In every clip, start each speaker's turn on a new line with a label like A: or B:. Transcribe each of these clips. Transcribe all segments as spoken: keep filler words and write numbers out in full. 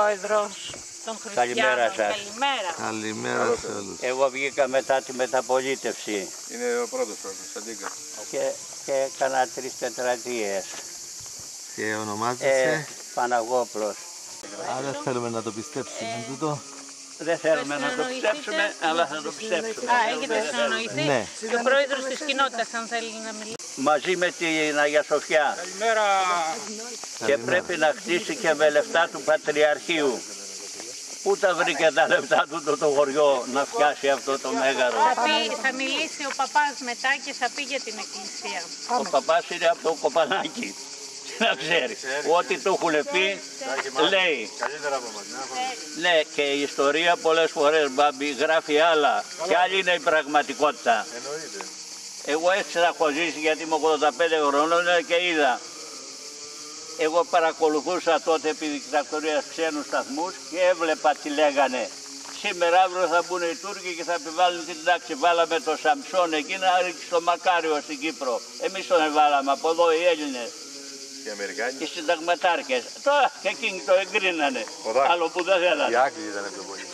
A: πρόεδρος των Χριστιανών.
B: Καλημέρα σας.
A: Καλημέρα.
C: Καλημέρα σε όλους.
B: Εγώ βγήκα μετά τη μεταπολίτευση.
D: Είναι ο πρώτος πρόεδρος, Αντίγκα.
B: Και, και έκανα τρεις τετραετίες.
C: Και ονομάζεσαι?
B: Ε, Παναγόπλος.
C: Α, δεν θέλουμε να το πιστέψουμε ε, τούτο.
B: Δεν θέλουμε να το πιστέψουμε, αλλά θα το πιστέψουμε.
A: Α, έχετε συνεννοηθεί.
C: Ναι.
A: Και ο πρόεδρος της κοινότητας, αν θέλει να μιλήσει.
B: Μαζί με την Αγία Σοφιά.
D: Καλημέρα.
B: Και πρέπει να χτίσει και με λεφτά του Πατριαρχείου. Πού τα βρήκε τα λεφτά του το, το χωριό να φτιάσει αυτό το μέγαρο.
A: Θα, πει, θα μιλήσει ο παπάς μετά και θα πει για την εκκλησία.
B: Ο παπάς είναι από το κοπανάκι. Να ξέρει. Ό,τι του έχουν πει, λέει.
D: Καλύτερα από μας.
B: Ναι, και η ιστορία πολλές φορές, μπάμπη, γράφει άλλα. Και άλλη είναι η πραγματικότητα.
D: Εννοείται.
B: Εγώ έτσι έχω ζήσει γιατί είμαι ογδόντα πέντε χρονών και είδα. Εγώ παρακολουθούσα τότε επί δικτατορίας ξένους σταθμούς και έβλεπα τι λέγανε. Σήμερα αύριο θα μπουν οι Τούρκοι και θα επιβάλλουν την τάξη. Βάλαμε το Σαμψόν εκεί να ρίξει το Μακάριο στην Κύπρο. Εμείς τον εβάλαμε από εδώ οι Έλληνες.
D: Οι Αμερικάνοι.
B: Και οι συνταγματάρχες. Τώρα και εκείνοι το εγκρίνανε. Άλλο που δεν θέλανε.
D: Οι Άγγλοι ήταν πιο πολύ.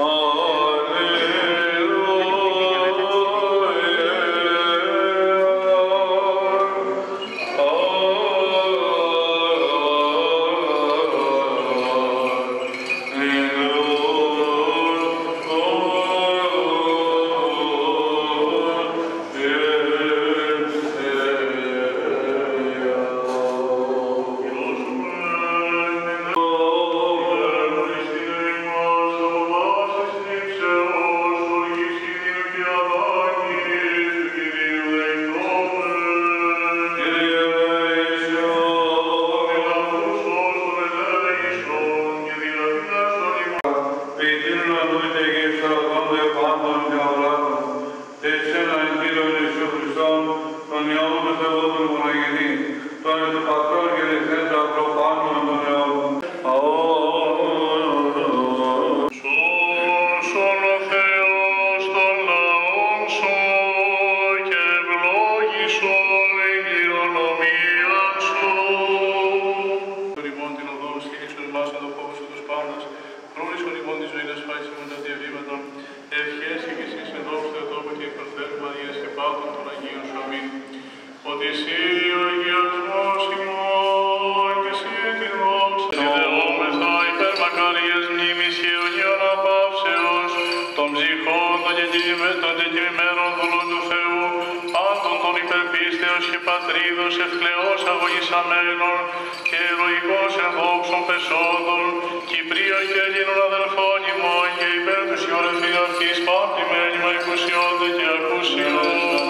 E: Πατρίδος ευκλαιός αγωνισαμένων και ερωικός ενδόξων πεσόδων, Κυπρία και Ελλήνων αδελφών ημών και υπέρ τους ιωρεφή αυτής παμπλημένη μα εκουσιόνται και ακούσιον.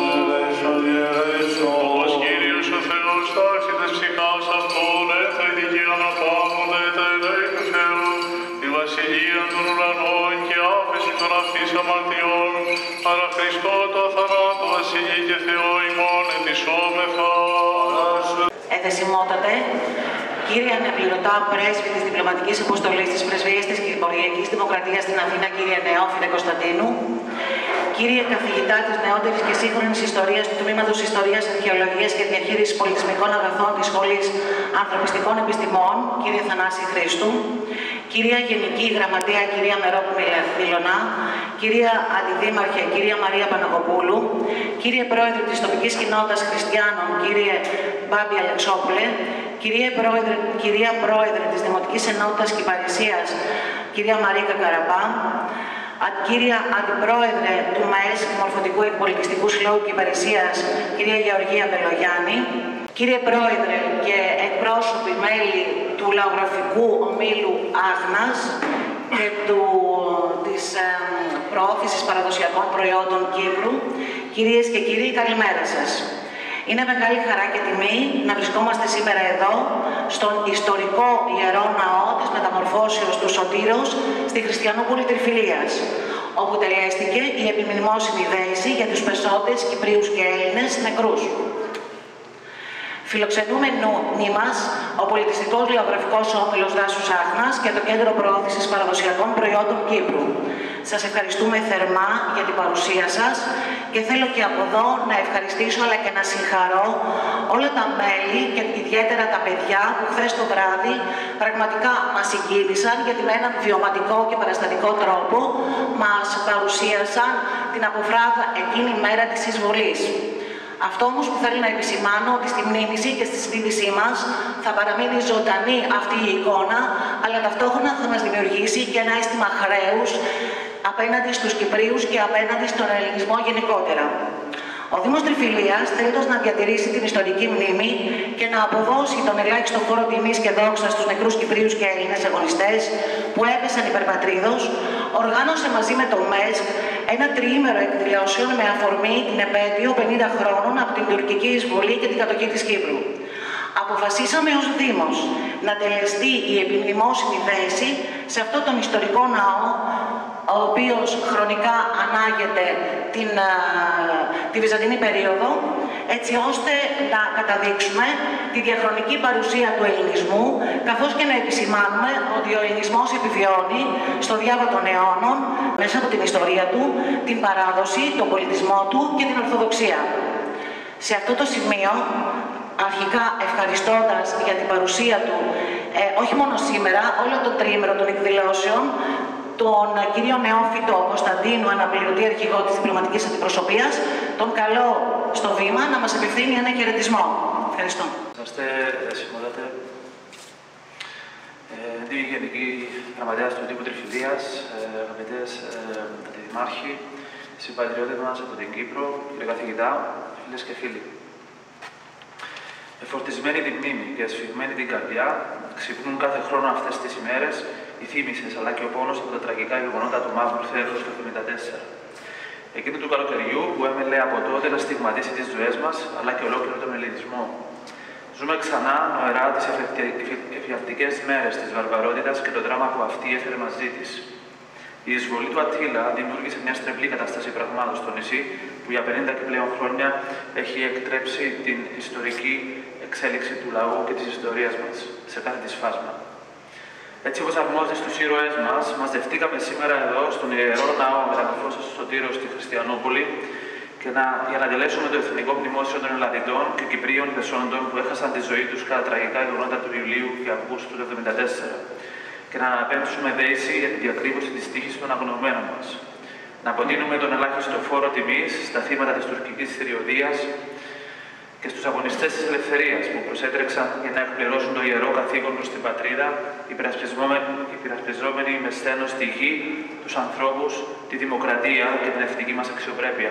E: Όπως Κύριος ο Θεός τάξει τες ψυχάς αυτών, έθα ειδικία να πάμονται τα ελέη του Θεού, τη βασιλεία των ουρανών και άφεση των αυτής αμαρτιών, παρά Χριστό το θανάτου βασιλεί και Θεό ημών ετισόμεθα.
F: Εδεσιμότατε, κύριε ανεπληρωτά πρέσβη της διπλωματικής αποστολής της Πρεσβείας της Κυπριακής Δημοκρατίας στην Αθήνα, κύριε Νεόφιλε Κωνσταντίνου, κύριε καθηγητά της νεότερης και σύγχρονης ιστορίας του Τμήματος Ιστορίας, Αρχαιολογίας και Διαχείρισης Πολιτισμικών Αγαθών της Σχολής Ανθρωπιστικών Επιστημών, κύριε Θανάση Χρήστου, κυρία Γενική Γραμματέα, κυρία Μερόπου Μιλωνά, κυρία Αντιδήμαρχε, κυρία Μαρία Παναγοπούλου, κύριε Πρόεδρε της Τοπικής Κοινότητας Χριστιανών, κύριε Μπάμπη Αλεξόπουλε, κυρία Πρόεδρε, κυρία Πρόεδρε της Δημοτικής Ενότητας Κυπαρισίας, κυρία Μαρίκα Καραμπά, κύρια Αντιπρόεδρε του ΜΑΕΣ Μορφωτικού Εκπολιτιστικού Συλλόγου Κυπαρισίας, κυρία Γεωργία Βελογιάννη, κύριε Πρόεδρε και εκπρόσωποι μέλη του Λαογραφικού Ομίλου Άγνας και του, της ε, προώθησης παραδοσιακών προϊόντων Κύπρου, κυρίες και κύριοι, καλημέρα σας. Είναι μεγάλη χαρά και τιμή να βρισκόμαστε σήμερα εδώ, στον ιστορικό Ιερό Ναό της Μεταμορφώσεως του Σωτήρος στη Χριστιανούπολη Τριφυλίας, όπου τελέστηκε η επιμνημόσυνη δέηση για τους πεσόντες Κυπρίους και Έλληνες νεκρούς. Φιλοξενούμενοι μας ο Πολιτιστικός Λαογραφικός Όμιλος Δάσους Άχνας και το Κέντρο Προώθησης Παραδοσιακών Προϊόντων Κύπρου. Σας ευχαριστούμε θερμά για την παρουσία σας και θέλω και από εδώ να ευχαριστήσω αλλά και να συγχαρώ όλα τα μέλη και ιδιαίτερα τα παιδιά που χθες το βράδυ πραγματικά μας συγκίνησαν γιατί με έναν βιωματικό και παραστατικό τρόπο μας παρουσίασαν την αποφράδα εκείνη η μέρα της εισβολής. Αυτό όμως που θέλω να επισημάνω ότι στη μνήμηση και στη συνείδησή μας θα παραμείνει ζωντανή αυτή η εικόνα, αλλά ταυτόχρονα θα μας δημιουργήσει και ένα αίσθημα χρέους απέναντι στους Κυπρίους και απέναντι στον ελληνισμό γενικότερα. Ο Δήμος Τριφυλίας, θέλοντας να διατηρήσει την ιστορική μνήμη και να αποδώσει τον ελάχιστο φόρο τιμής και δόξα στους νεκρούς Κυπρίους και Έλληνες αγωνιστές που έπεσαν υπερπατρίδος, οργάνωσε μαζί με το ΜΕΣΚ ένα τριήμερο εκδηλώσεων με αφορμή την επέτειο πενήντα χρόνων από την τουρκική εισβολή και την κατοχή της Κύπρου. Αποφασίσαμε ως Δήμος να τελεστεί η επιμνημόσυνη δέση σε αυτό τον ιστορικό ναό, ο οποίος χρονικά ανάγεται την, τη Βυζαντινή περίοδο, έτσι ώστε να καταδείξουμε τη διαχρονική παρουσία του ελληνισμού, καθώς και να επισημάνουμε ότι ο ελληνισμός επιβιώνει στο διάβα των αιώνων, μέσα από την ιστορία του, την παράδοση, τον πολιτισμό του και την Ορθοδοξία. Σε αυτό το σημείο, αρχικά ευχαριστώντας για την παρουσία του, ε, όχι μόνο σήμερα, όλο το τριήμερο των εκδηλώσεων, τον κύριο Νεόφυτο Κωνσταντίνου, αναπληρωτή αρχηγό της διπλωματικής αντιπροσωπείας, τον καλώ στο βήμα να μας απευθύνει ένα χαιρετισμό. Ευχαριστώ.
G: Είμαστε συμμοράτε δύο γενικοί γραμματέας του Δήμου Τριφυλίας, αγαπητές αντιδημάρχοι, συμπατριώτες μας από την Κύπρο, κύριε καθηγητά, φίλες και φίλοι. Εφορτισμένη τη μνήμη και ασφιγμένη την καρδιά, ξυπνούν κάθε χρόνο αυτές τις ημέρες οι θύμησες αλλά και ο πόνος από τα τραγικά γεγονότα του Μαύρου Θέρους του εβδομήντα τέσσερα. Εκείνου του καλοκαιριού που έμελε από τότε να στιγματίσει τις ζωές μας αλλά και ολόκληρο τον ελληνισμό. Ζούμε ξανά νοερά τις εφιαλτικές μέρες της βαρβαρότητας και το δράμα που αυτή έφερε μαζί της. Η εισβολή του Αττήλα δημιούργησε μια στρεβλή κατάσταση πραγμάτων στο νησί που για πενήντα και πλέον χρόνια έχει εκτρέψει την ιστορική εξέλιξη του λαού και της ιστορίας μας σε κάθε της φάσμα. Έτσι όπως αρμόζει στους ήρωές μας, μαζευτήκαμε σήμερα εδώ στον Ιερό Ναό Μεταμορφώσεως του Σωτήρου στη Χριστιανούπολη και να, για να τελέσουμε το εθνικό μνημόσυνο των Ελλαδιτών και Κυπρίων πεσόντων που έχασαν τη ζωή τους κατά τραγικά γεγονότα του Ιουλίου και Αυγούστου του εβδομήντα τέσσερα και να αναπέμψουμε δέηση για τη διακρύβωση της τύχης των αγνωμένων μας. Να αποτείνουμε τον ελάχιστο φόρο τιμής στα θύματα της τουρκικής θηριωδίας και στους αγωνιστές της ελευθερίας που προσέτρεξαν για να εκπληρώσουν το ιερό καθήκον προς την πατρίδα, υπερασπιζόμενοι με σθένος τη γη, τους ανθρώπους, τη δημοκρατία και την εθνική μας αξιοπρέπεια.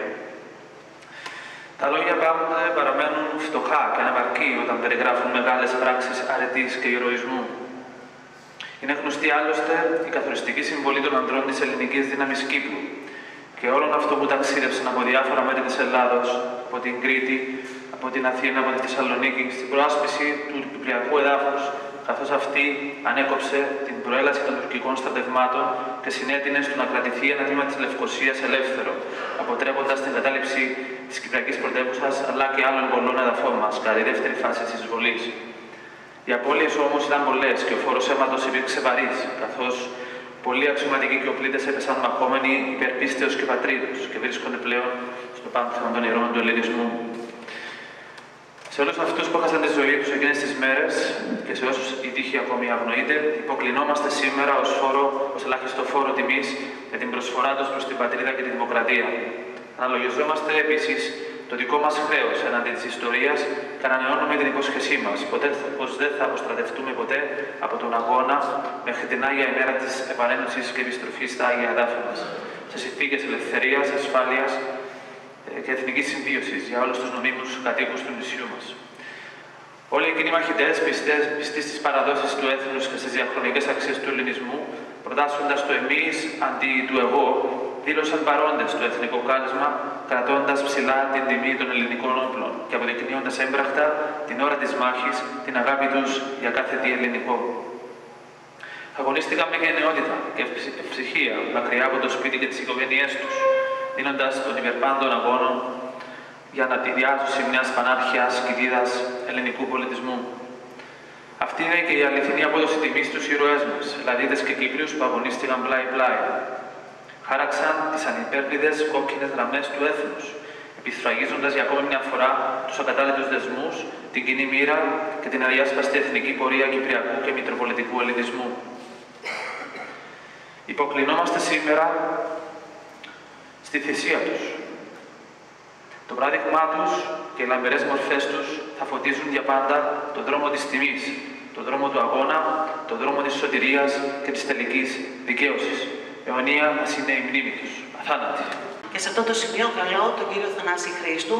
G: Τα λόγια πάντοτε παραμένουν φτωχά και ανεπαρκή όταν περιγράφουν μεγάλες πράξεις αρετής και ηρωισμού. Είναι γνωστή άλλωστε η καθοριστική συμβολή των ανδρών της ελληνικής δύναμης Κύπρου και όλων αυτό που ταξίδευσαν από διάφορα μέρη της Ελλάδος, από την Κρήτη, από την Αθήνα, από τη Θεσσαλονίκη, στην προάσπιση του κυπριακού εδάφους, καθώς αυτή ανέκοψε την προέλαση των τουρκικών στρατευμάτων και συνέτεινε στο να κρατηθεί ένα τμήμα της Λευκωσίας ελεύθερο, αποτρέποντας την κατάληψη της κυπριακής πρωτεύουσας αλλά και άλλων πολλών εδαφών μας κατά τη δεύτερη φάση της εισβολής. Οι απώλειες όμως ήταν πολλές και ο φόρος αίματος υπήρξε βαρύς, καθώς πολλοί αξιωματικοί και οπλίτες έπεσαν μαχόμενοι υπέρ πίστεως και πατρίδος και βρίσκονται πλέον στο πάνθεον των ηρώων του ελληνισμού. Σε όλους αυτούς που έχασαν τη ζωή τους εκείνες τις μέρες και σε όσους η τύχη ακόμη αγνοείται, υποκλεινόμαστε σήμερα ως, φόρο, ως ελάχιστο φόρο τιμής για την προσφορά τους προς την πατρίδα και τη δημοκρατία. Αναλογιζόμαστε επίσης το δικό μας χρέος εναντί της ιστορίας και ανανεώνουμε την υπόσχεσή μας πως δεν θα αποστρατευτούμε ποτέ από τον αγώνα μέχρι την Άγια ημέρα της επανένωσης και επιστροφής στα Άγια εδάφη μας, σε συνθήκες ελευθερίας, ασφάλειας και εθνικής συμβίωσης για όλους τους νομίμους κατοίκους του νησιού μας. Όλοι εκείνοι οι μαχητές, πιστοί στις παραδόσεις του έθνους και στις διαχρονικές αξίες του ελληνισμού, προτάσσοντας το εμείς αντί του εγώ, δήλωσαν παρόντες στο εθνικό κάλεσμα, κρατώντας ψηλά την τιμή των ελληνικών όπλων και αποδεικνύοντας έμπρακτα την ώρα της μάχης την αγάπη τους για κάθε τι ελληνικό. Αγωνίστηκαν με γενναιότητα και ευψυχία μακριά από το σπίτι και τις οικογένειές τους, δίνοντας τον υπερπάντων αγώνων για να τη διάσωση μιας πανάρχιας κοιτίδας ελληνικού πολιτισμού. Αυτή είναι και η αληθινή απόδοση τιμής στους ήρωές μας, Ελλαδίτες και Κύπριους που αγωνίστηκαν πλάι-πλάι. Χάραξαν τις ανυπέρβλητες κόκκινες γραμμές του έθνους επισφραγίζοντας για ακόμη μια φορά τους ακατάδυτους δεσμούς, την κοινή μοίρα και την αδιάσπαστη εθνική πορεία κυπριακού και μητροπολιτικού ελληνισμού. Υποκλεινόμαστε σήμερα στη θυσία τους. Το παράδειγμά τους και οι λαμπερές μορφές τους θα φωτίζουν για πάντα τον δρόμο της τιμής, τον δρόμο του αγώνα, τον δρόμο της σωτηρίας και της τελικής δικαίωσης. Αιωνία ας είναι η μνήμη τους, αθάνατη.
F: Και σε αυτό το σημείο καλώ τον κύριο Θανάση Χρήστου,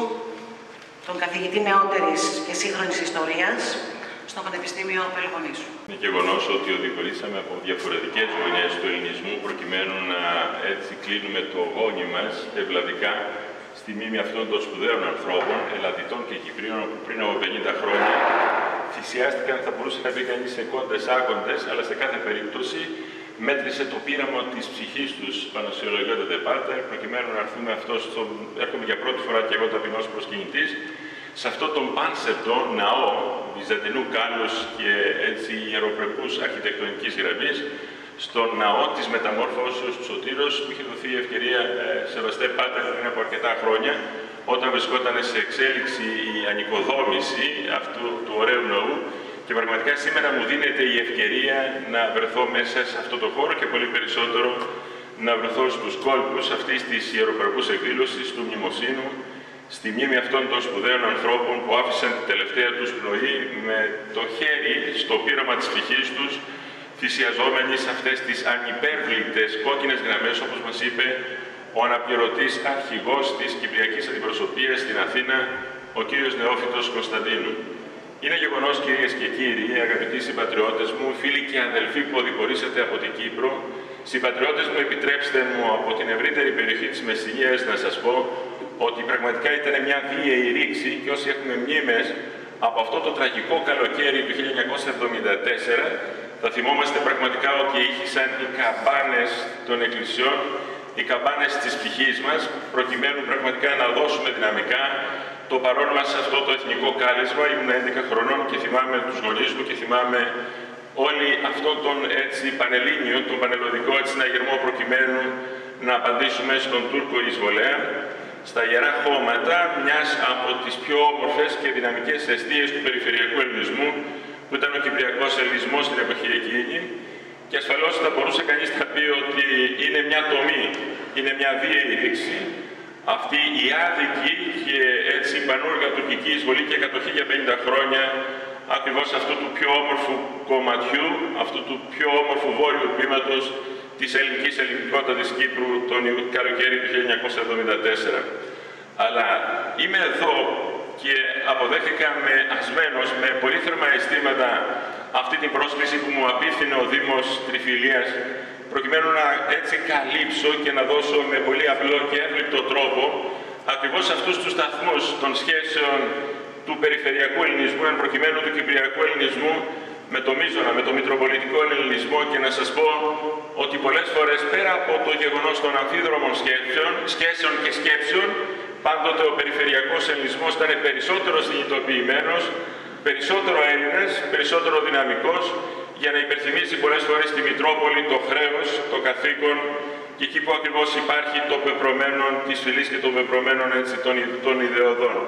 F: τον καθηγητή νεότερης και σύγχρονης ιστορίας, στο Πανεπιστήμιο Πελοποννήσου.
H: Είναι γεγονός ότι οδηγορήσαμε από διαφορετικές γωνιές του ελληνισμού προκειμένου να έτσι κλείνουμε το γόνι μας ευλαβικά στη μνήμη αυτών των σπουδαίων ανθρώπων, Ελλαδιτών και Κυπρίων, που πριν από πενήντα χρόνια θυσιάστηκαν, θα μπορούσε να πει κανείς, σε κόντες άκοντες, αλλά σε κάθε περίπτωση μέτρησε το πείραμο της ψυχής τους πάνω σε ολογιότατε πάτερ, προκειμένου να έρθουμε αυτό στον, έρχομαι για πρώτη φορά και εγώ ταπεινός προσκυνητής, σε αυτό τον πάνσεπτο ναό βυζαντινού κάλους και έτσι ιεροπρεπούς αρχιτεκτονικής γραμμής, στον ναό της μεταμόρφωσης του Σωτήρος, που είχε δοθεί η ευκαιρία, ε, σεβαστέ πάτερ, πριν από αρκετά χρόνια, όταν βρισκόταν σε εξέλιξη η ανοικοδόμηση αυτού του ωραίου ναού. Και πραγματικά σήμερα μου δίνεται η ευκαιρία να βρεθώ μέσα σε αυτό το χώρο και πολύ περισσότερο να βρεθώ στους κόλπους αυτής της ιεροπρεπούς εκδήλωσης του μνημοσύνου, στη μνήμη αυτών των σπουδαίων ανθρώπων που άφησαν την τελευταία τους πνοή με το χέρι στο πείραμα της ψυχής τους, θυσιαζόμενοι σε αυτές τις ανυπέρβλητες κόκκινες γραμμές, όπως μας είπε ο αναπληρωτής αρχηγός της Κυπριακής Αντιπροσωπείας στην Αθήνα, ο κύριος Νεόφυτος Κωνσταντίνου. Είναι γεγονός, κυρίες και κύριοι, αγαπητοί συμπατριώτες μου, φίλοι και αδελφοί που οδηγορήσατε από την Κύπρο, συμπατριώτες μου, επιτρέψτε μου από την ευρύτερη περιοχή της Μεσσηνίας να σας πω ότι πραγματικά ήταν μια βίαιη ρήξη και όσοι έχουμε μνήμες από αυτό το τραγικό καλοκαίρι του χίλια εννιακόσια εβδομήντα τέσσερα, θα θυμόμαστε πραγματικά ότι ήχησαν οι καμπάνες των εκκλησιών, οι καμπάνες της ψυχής μας, προκειμένου πραγματικά να δώσουμε δυναμικά το παρόν μας σε αυτό το εθνικό κάλεσμα. Ήμουν έντεκα χρονών και θυμάμαι τους γονείς μου και θυμάμαι όλοι αυτόν τον έτσι πανελλήνιο, τον πανελλοδικό έτσι συναγερμό προκειμένου να απαντήσουμε στον Τούρκο εισβολέα στα ιερά χώματα μιας από τις πιο όμορφες και δυναμικές αιστείες του περιφερειακού ελληνισμού, που ήταν ο Κυπριακός Ελληνισμός στην εποχή εκείνη. Και ασφαλώς θα μπορούσε κανείς να πει ότι είναι μια τομή, είναι μια βίαιη ρήξη, αυτή η άδικη και έτσι πανούργα τουρκική εισβολή και κατοχή για πενήντα χρόνια ακριβώς αυτού του πιο όμορφου κομματιού, αυτού του πιο όμορφου βόρειου τμήματος της ελληνικής ελληνικότατης Κύπρου τον καλοκαίρι του χίλια εννιακόσια εβδομήντα τέσσερα. Αλλά είμαι εδώ και αποδέχτηκα με ασμένος, με πολύ θερμά αισθήματα αυτή την πρόσκληση που μου απίφθινε ο Δήμος Τριφυλίας, προκειμένου να έτσι καλύψω και να δώσω με πολύ απλό και εύληπτο τρόπο ακριβώς αυτούς τους σταθμούς των σχέσεων του περιφερειακού ελληνισμού, εν προκειμένου του κυπριακού ελληνισμού, με το μείζωνα, με το μητροπολιτικό ελληνισμό, και να σας πω ότι πολλές φορές πέρα από το γεγονός των αμφίδρομων σχέσεων, σχέσεων και σκέψεων, πάντοτε ο περιφερειακός ελληνισμός ήταν περισσότερο συνειδητοποιημένος, περισσότερο Έλληνας, περισσότερο δυναμικός, για να υπερθυμίσει πολλές φορές τη Μητρόπολη το χρέος, το καθήκον, και εκεί που ακριβώς υπάρχει το πεπρωμένο της φυλής και το πεπρωμένο έτσι των, των ιδεωδών.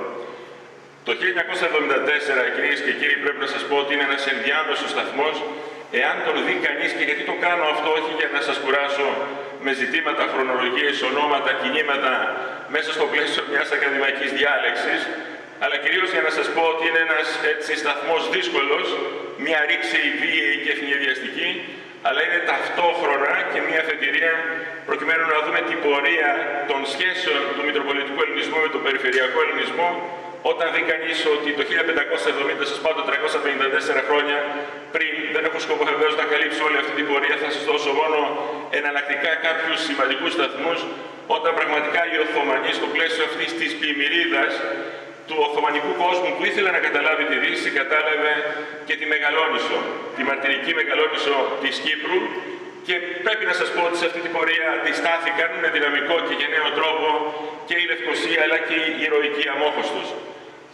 H: Το χίλια εννιακόσια εβδομήντα τέσσερα, κυρίες και κύριοι, πρέπει να σας πω ότι είναι ένας ενδιάμεσος σταθμός, εάν τον δει κανείς, και γιατί το κάνω αυτό, όχι για να σας κουράσω με ζητήματα, χρονολογίες, ονόματα, κινήματα, μέσα στο πλαίσιο μιας ακαδημαϊκής διάλεξης, αλλά κυρίως για να σας πω ότι είναι ένας έτσι σταθμός δύσκολος, μια ρήξη βίαιη και ευνηδιαστική, αλλά είναι ταυτόχρονα και μια αφετηρία προκειμένου να δούμε την πορεία των σχέσεων του μητροπολιτικού ελληνισμού με τον περιφερειακό ελληνισμό, όταν δει κανείς ότι το χίλια πεντακόσια εβδομήντα, σας πάω το τριακόσια πενήντα τέσσερα χρόνια πριν, δεν έχω σκοπό βεβαίως να καλύψω όλη αυτή την πορεία, θα σας δώσω μόνο εναλλακτικά κάποιους σημαντικούς σταθμούς, όταν πραγματικά οι Οθωμανοί στο πλαίσιο αυτής της πλημμυρίδας του Οθωμανικού κόσμου που ήθελε να καταλάβει τη Δύση, κατάλαβε και τη Μεγαλόνισσο, τη μαρτυρική Μεγαλόνισσο της Κύπρου, και πρέπει να σας πω ότι σε αυτή την πορεία αντιστάθηκαν με δυναμικό και γενναίο τρόπο και η Λευκοσία αλλά και η ηρωική Αμόχωστος.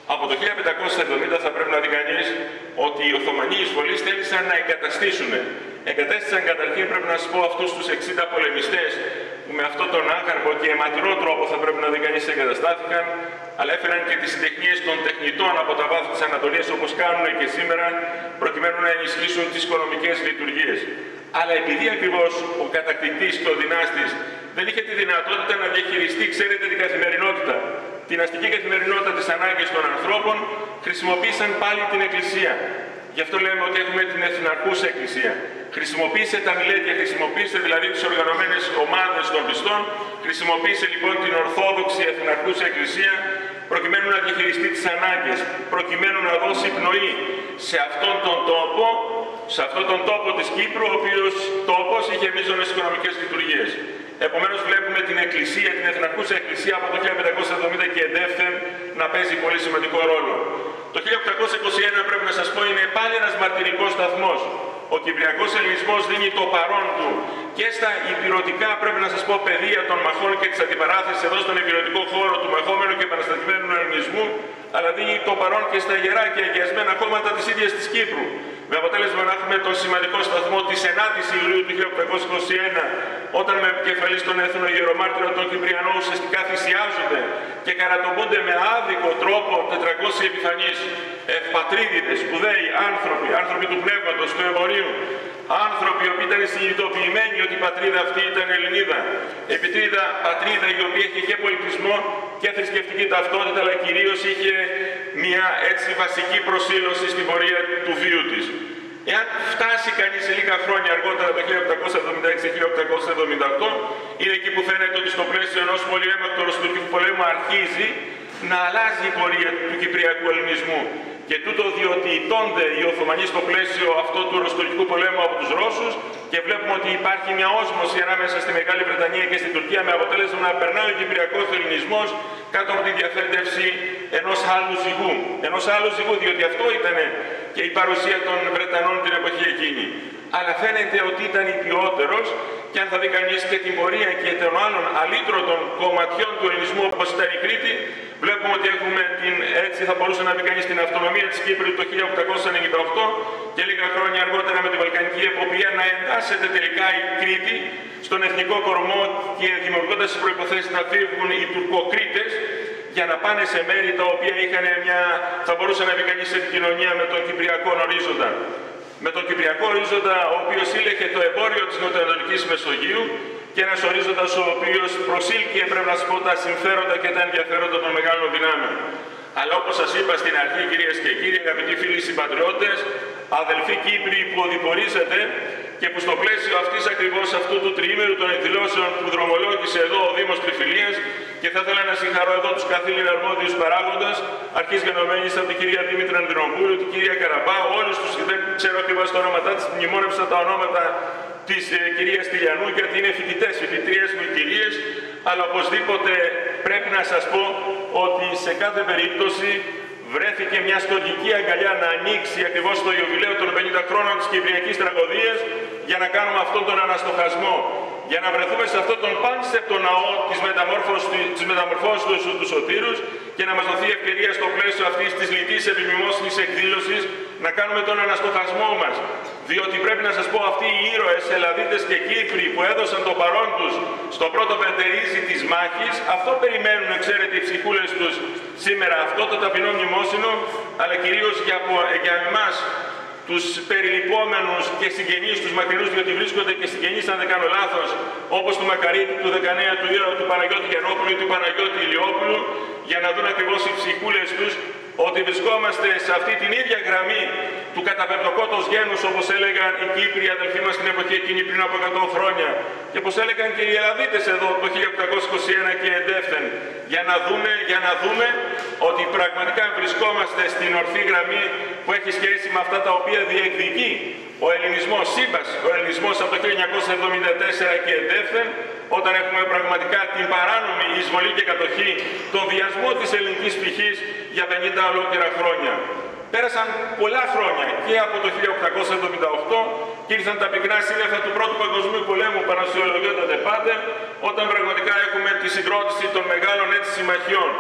H: Από το χίλια πεντακόσια εβδομήντα θα πρέπει να δει κανείς ότι οι Οθωμανοί εισβολείς θέλησαν να εγκαταστήσουν. Εγκατέστησαν καταρχήν, πρέπει να σας πω, αυτούς τους εξήντα πολεμιστές που με αυτόν τον άγαρμο και αιματηρό τρόπο θα πρέπει να δει κανείς εγκαταστάθηκαν, αλλά έφεραν και τις συντεχνίες των τεχνητών από τα βάθη της Ανατολίας, όπως κάνουν και σήμερα, προκειμένου να ενισχύσουν τις οικονομικές λειτουργίες. Αλλά επειδή ακριβώς ο κατακτητής και ο δυνάστης δεν είχε τη δυνατότητα να διαχειριστεί, ξέρετε, την καθημερινότητα, την αστική καθημερινότητα της ανάγκης των ανθρώπων, χρησιμοποίησαν πάλι την Εκκλησία. Γι' αυτό λέμε ότι έχουμε την εθναρχούσα Εκκλησία. Χρησιμοποίησε τα μιλέτια, χρησιμοποίησε δηλαδή τις οργανωμένες ομάδες των πιστών, χρησιμοποίησε λοιπόν την Ορθόδοξη εθναρχούσα Εκκλησία, προκειμένου να διαχειριστεί τις ανάγκες, προκειμένου να δώσει πνοή σε αυτόν τον τόπο, σε αυτόν τον τόπο της Κύπρου, ο οποίος τόπος είχε μείζονες οικονομικές λειτουργίες. Επομένως βλέπουμε την Εκκλησία, την εθναρχούσα Εκκλησία από το χίλια πεντακόσια εβδομήντα και εντεύθεν να παίζει πολύ σημαντικό ρόλο. Το χίλια οκτακόσια είκοσι ένα, πρέπει να σας πω, είναι πάλι ένας μαρτυρικός σταθμός. Ο Κυπριακός Ελληνισμός δίνει το παρόν του και στα υπηρετικά, πρέπει να σας πω, πεδία των μαχών και της αντιπαράθεσης εδώ στον υπηρετικό χώρο του μαχόμενου και επαναστατημένου ελληνισμού, αλλά δίνει το παρόν και στα ιερά και αγιασμένα κόμματα της ίδιας της Κύπρου. Με αποτέλεσμα να έχουμε τον σημαντικό σταθμό της ενάτης Ιουλίου του χίλια οκτακόσια είκοσι ένα, όταν με επικεφαλής τον έθνο ιερομάρτυρο των Κυπριανών ουσιαστικά θυσιάζονται και καρατομούνται με άδικο τρόπο τετρακόσιοι επιφανείς ευπατρίδιδες, σπουδαίοι άνθρωποι, άνθρωποι του πνεύματος, του εμπορίου, άνθρωποι οι οποίοι ήταν συνειδητοποιημένοι ότι η πατρίδα αυτή ήταν Ελληνίδα. Επιτρίδα πατρίδα η οποία είχε και πολιτισμό και θρησκευτική ταυτότητα, αλλά κυρίως είχε μια έτσι βασική προσήλωση στην πορεία του βίου της. Εάν φτάσει κανείς σε λίγα χρόνια αργότερα, το χίλια οκτακόσια εβδομήντα έξι με χίλια οκτακόσια εβδομήντα οκτώ, είναι εκεί που φαίνεται ότι στο πλαίσιο ενός πολυέμακτου ρωσοτουρκικού πολέμου αρχίζει να αλλάζει η πορεία του κυπριακού ελληνισμού. Και τούτο διότι ιτώνται οι Οθωμανοί στο πλαίσιο αυτό του ρωσοτουρκικού πολέμου από τους Ρώσους και βλέπουμε ότι υπάρχει μια όσμωση ανάμεσα στη Μεγάλη Βρετανία και στην Τουρκία, με αποτέλεσμα να περνάει ο κυπριακός ελληνισμός κάτω από τη διαφέρτευση ενός άλλου ζυγού. Ενός άλλου ζυγού, διότι αυτό ήταν και η παρουσία των Βρετανών την εποχή εκείνη. Αλλά φαίνεται ότι ήταν υπιότερος, και αν θα δει κανείς και την πορεία και των άλλων αλήτρωτων κομματιών του ελληνισμού, όπως ήταν η Κρήτη, βλέπουμε ότι έχουμε την, έτσι θα μπορούσε να πει κανείς, την αυτονομία της Κύπρου το χίλια οκτακόσια ενενήντα οκτώ και λίγα χρόνια αργότερα με την Βαλκανική εποπτεία να εντάσσεται τελικά η Κρήτη στον εθνικό κορμό και δημιουργώντας τις προϋποθέσεις να φύγουν οι Τουρκοκρίτες για να πάνε σε μέρη τα οποία είχαν μια, θα μπορούσε να πει κανείς, επικοινωνία με τον Κυπριακό ορίζοντα. Με τον Κυπριακό ορίζοντα, ο οποίος ήλεγε το εμπόριο της Νοτιοανατολικής Μεσογείου και ένας ορίζοντας ο οποίος προσήλκε, πρέπει να σας πω, τα συμφέροντα και τα ενδιαφέροντα των μεγάλων δυνάμεων. Αλλά όπως σας είπα στην αρχή, κυρίες και κύριοι, αγαπητοί φίλοι συμπατριώτες, αδελφοί Κύπροι που οδηπορίζετε και που στο πλαίσιο αυτής ακριβώς αυτού του τριήμερου των εκδηλώσεων που δρομολόγησε εδώ ο Δήμος Τριφυλίας, και θα ήθελα να συγχαρώ εδώ τους καθήλυνα αρμόδιους παράγοντες, αρχής γενομένης από την κυρία Δήμητρα Ανδρινοπούλου, την κυρία Καραμπά, όλους τους, δεν ξέρω ακριβώς τα ονόματά της, μνημόνευσα τα ονόματα της ε, κυρίας Τηλιανού, γιατί είναι φοιτητές, φοιτητρίες μου οι κυρίες, αλλά οπωσδήποτε πρέπει να σας πω ότι σε κάθε περίπτωση βρέθηκε μια στοργική αγκαλιά να ανοίξει ακριβώς το ιουβιλέο των πενήντα χρόνων της Κυπριακής Τραγωδίας για να κάνουμε αυτόν τον αναστοχασμό, για να βρεθούμε σε αυτόν τον πάνσεπτο ναό της μεταμορφώσης του, του Σωτήρους και να μας δοθεί ευκαιρία στο πλαίσιο αυτής της λιτής επιμνημόσυνης εκδήλωσης να κάνουμε τον αναστοχασμό μας. Διότι πρέπει να σας πω, αυτοί οι ήρωες, Ελλαδίτες και Κύπροι που έδωσαν το παρόν τους στο πρώτο πεντερίζι της μάχης, αυτό περιμένουν, ξέρετε, οι ψυχούλες τους σήμερα, αυτό το ταπεινό μνημόσυνο, αλλά κυρίως για, για εμάς, τους περιλυπόμενους και συγγενείς, τους μακρινούς, διότι βρίσκονται και συγγενείς, αν δεν κάνω λάθος, όπως του Μακαρίτη, του δεκανέα, του ήρωα, του Παναγιώτη Γιαννόπουλου ή του Παναγιώτη Ηλιόπουλου, για να δουν ακριβώς οι ψυχούλες τους ότι βρισκόμαστε σε αυτή την ίδια γραμμή του καταπεπτοκότος γένους, όπως έλεγαν οι Κύπροι αδελφοί μας την εποχή εκείνη πριν από εκατό χρόνια, και όπως έλεγαν και οι Ελλαδίτες εδώ το χίλια οκτακόσια είκοσι ένα και εντεύθεν, για να δούμε, για να δούμε ότι πραγματικά βρισκόμαστε στην ορθή γραμμή που έχει σχέση με αυτά τα οποία διεκδικεί ο ελληνισμός σύμπας, ο ελληνισμός από το χίλια εννιακόσια εβδομήντα τέσσερα και εντεύθεν, όταν έχουμε πραγματικά την παράνομη εισβολή και κατοχή, τον βιασμό της ελληνικής ψυχής για πενήντα ολόκληρα χρόνια. Πέρασαν πολλά χρόνια και από το χίλια οκτακόσια εβδομήντα οκτώ και ήρθαν τα πυκνά σύννεφα του Πρώτου Παγκοσμίου Πολέμου, παρασιολογιότατε πάτε, όταν πραγματικά έχουμε τη συγκρότηση των μεγάλων έτσι συμμαχιών.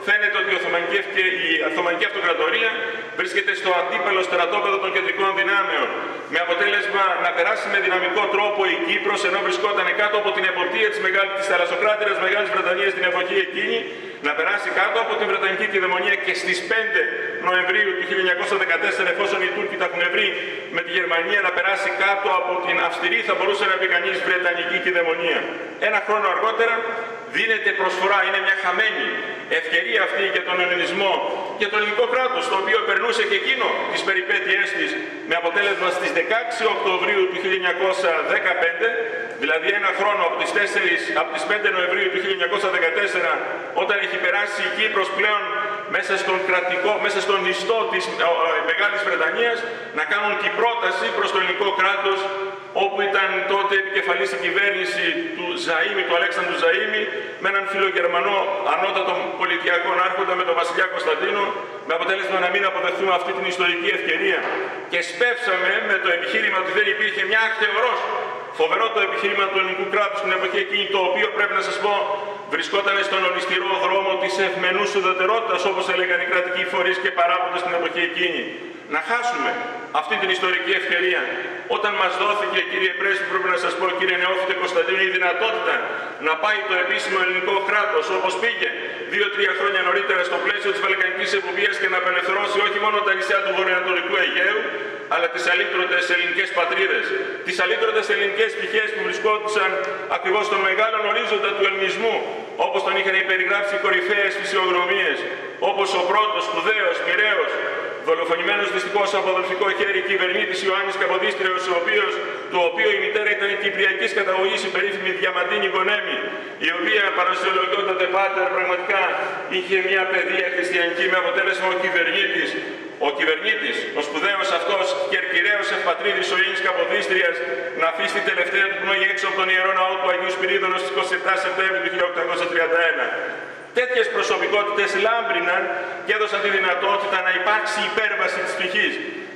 H: φαίνεται ότι η Οθωμανική, η Οθωμανική Αυτοκρατορία βρίσκεται στο αντίπαλο στρατόπεδο των κεντρικών δυνάμεων, με αποτέλεσμα να περάσει με δυναμικό τρόπο η Κύπρος, ενώ βρισκόταν κάτω από την εποπτεία της, μεγάλη, της θαλασσοκράτηρας Μεγάλης Βρετανίας την εποχή εκείνη, να περάσει κάτω από την Βρετανική κυδαιμονία και στις πέντε Νοεμβρίου του χίλια εννιακόσια δεκατέσσερα, εφόσον οι Τούρκοι τα έχουν βρει με τη Γερμανία, να περάσει κάτω από την αυστηρή, θα μπορούσε να πει κανείς, Βρετανική κυδαιμονία. Ένα χρόνο αργότερα δίνεται προσφορά, είναι μια χαμένη ευκαιρία αυτή για τον ελληνισμό και το ελληνικό κράτος, το οποίο περνούσε και εκείνο τις περιπέτειές της, με αποτέλεσμα στις δεκαέξι Οκτωβρίου του χίλια εννιακόσια δεκαπέντε, δηλαδή ένα χρόνο από τις, τέσσερις, από τις πέντε Νοεμβρίου του χίλια εννιακόσια δεκατέσσερα, όταν έχει περάσει η Κύπρος πλέον μέσα στον κρατικό, μέσα στον ιστό της ε, ε, Μεγάλης Βρετανίας, να κάνουν την πρόταση προς το ελληνικό κράτος, όπου ήταν τότε επικεφαλής η κυβέρνηση του Ζαΐμι, του Αλέξανδρου Ζαΐμι, με έναν φιλογερμανό ανώτατο πολιτιακό άρχοντα, με τον βασιλιά Κωνσταντίνο, με αποτέλεσμα να μην αποδεχθούμε αυτή την ιστορική ευκαιρία. Και σπεύσαμε με το επιχείρημα ότι δεν υπήρχε μια αχθεωρός. Φοβερό το επιχείρημα του ελληνικού κράτους στην εποχή εκείνη, το οποίο πρέπει να σας πω βρισκόταν στον ολισθηρό δρόμο της ευμενούς ουδετερότητας, όπως έλεγαν οι κρατικοί φορείς και παράγοντες στην εποχή εκείνη. Να χάσουμε αυτή την ιστορική ευκαιρία, όταν μας δόθηκε, κύριε Πρέσβη, πρέπει να σας πω, κύριε Νεόφυτε Κωνσταντίνου, η δυνατότητα να πάει το επίσημο ελληνικό κράτος, όπως πήγε δύο-τρία χρόνια νωρίτερα στο πλαίσιο της Βαλκανικής Εποπτείας, και να απελευθερώσει όχι μόνο τα νησιά του βορειοανατολικού Αιγαίου, αλλά τις αλήτρωτες ελληνικές πατρίδες, τις αλήτρωτες ελληνικές πτυχές που βρισκόντουσαν ακριβώς στον μεγάλο ορίζοντα του ελληνισμού, όπως τον είχαν περιγράψει οι κορυφαίες φυσιογνωμίες, όπως ο πρώτος σπουδαίος, μοιραίος, δολοφονημένος δυστυχώς από αδελφικό χέρι κυβερνήτης Ιωάννης Καποδίστριος, ο οποίος, το οποίο η μητέρα ήταν η κυπριακής καταγωγής, η περίφημη Διαμαντίνη Γονέμη, η οποία παρασυλλογιότατε πάτερ, πραγματικά είχε μια παιδεία χριστιανική, με αποτέλεσμα ο κυβερνήτης, ο κυβερνήτης, ο σπουδαίος αυτός κερκυραίος ευπατρίδης ο Ίνης Καποδίστριας, να αφήσει την τελευταία του πνοή έξω από τον Ιερό Ναό του Αγίου Σπυρίδωνος στις είκοσι επτά Σεπτέμβρη του χίλια οκτακόσια τριάντα ένα. Τέτοιες προσωπικότητες λάμπριναν και έδωσαν τη δυνατότητα να υπάρξει υπέρβαση της ψυχής.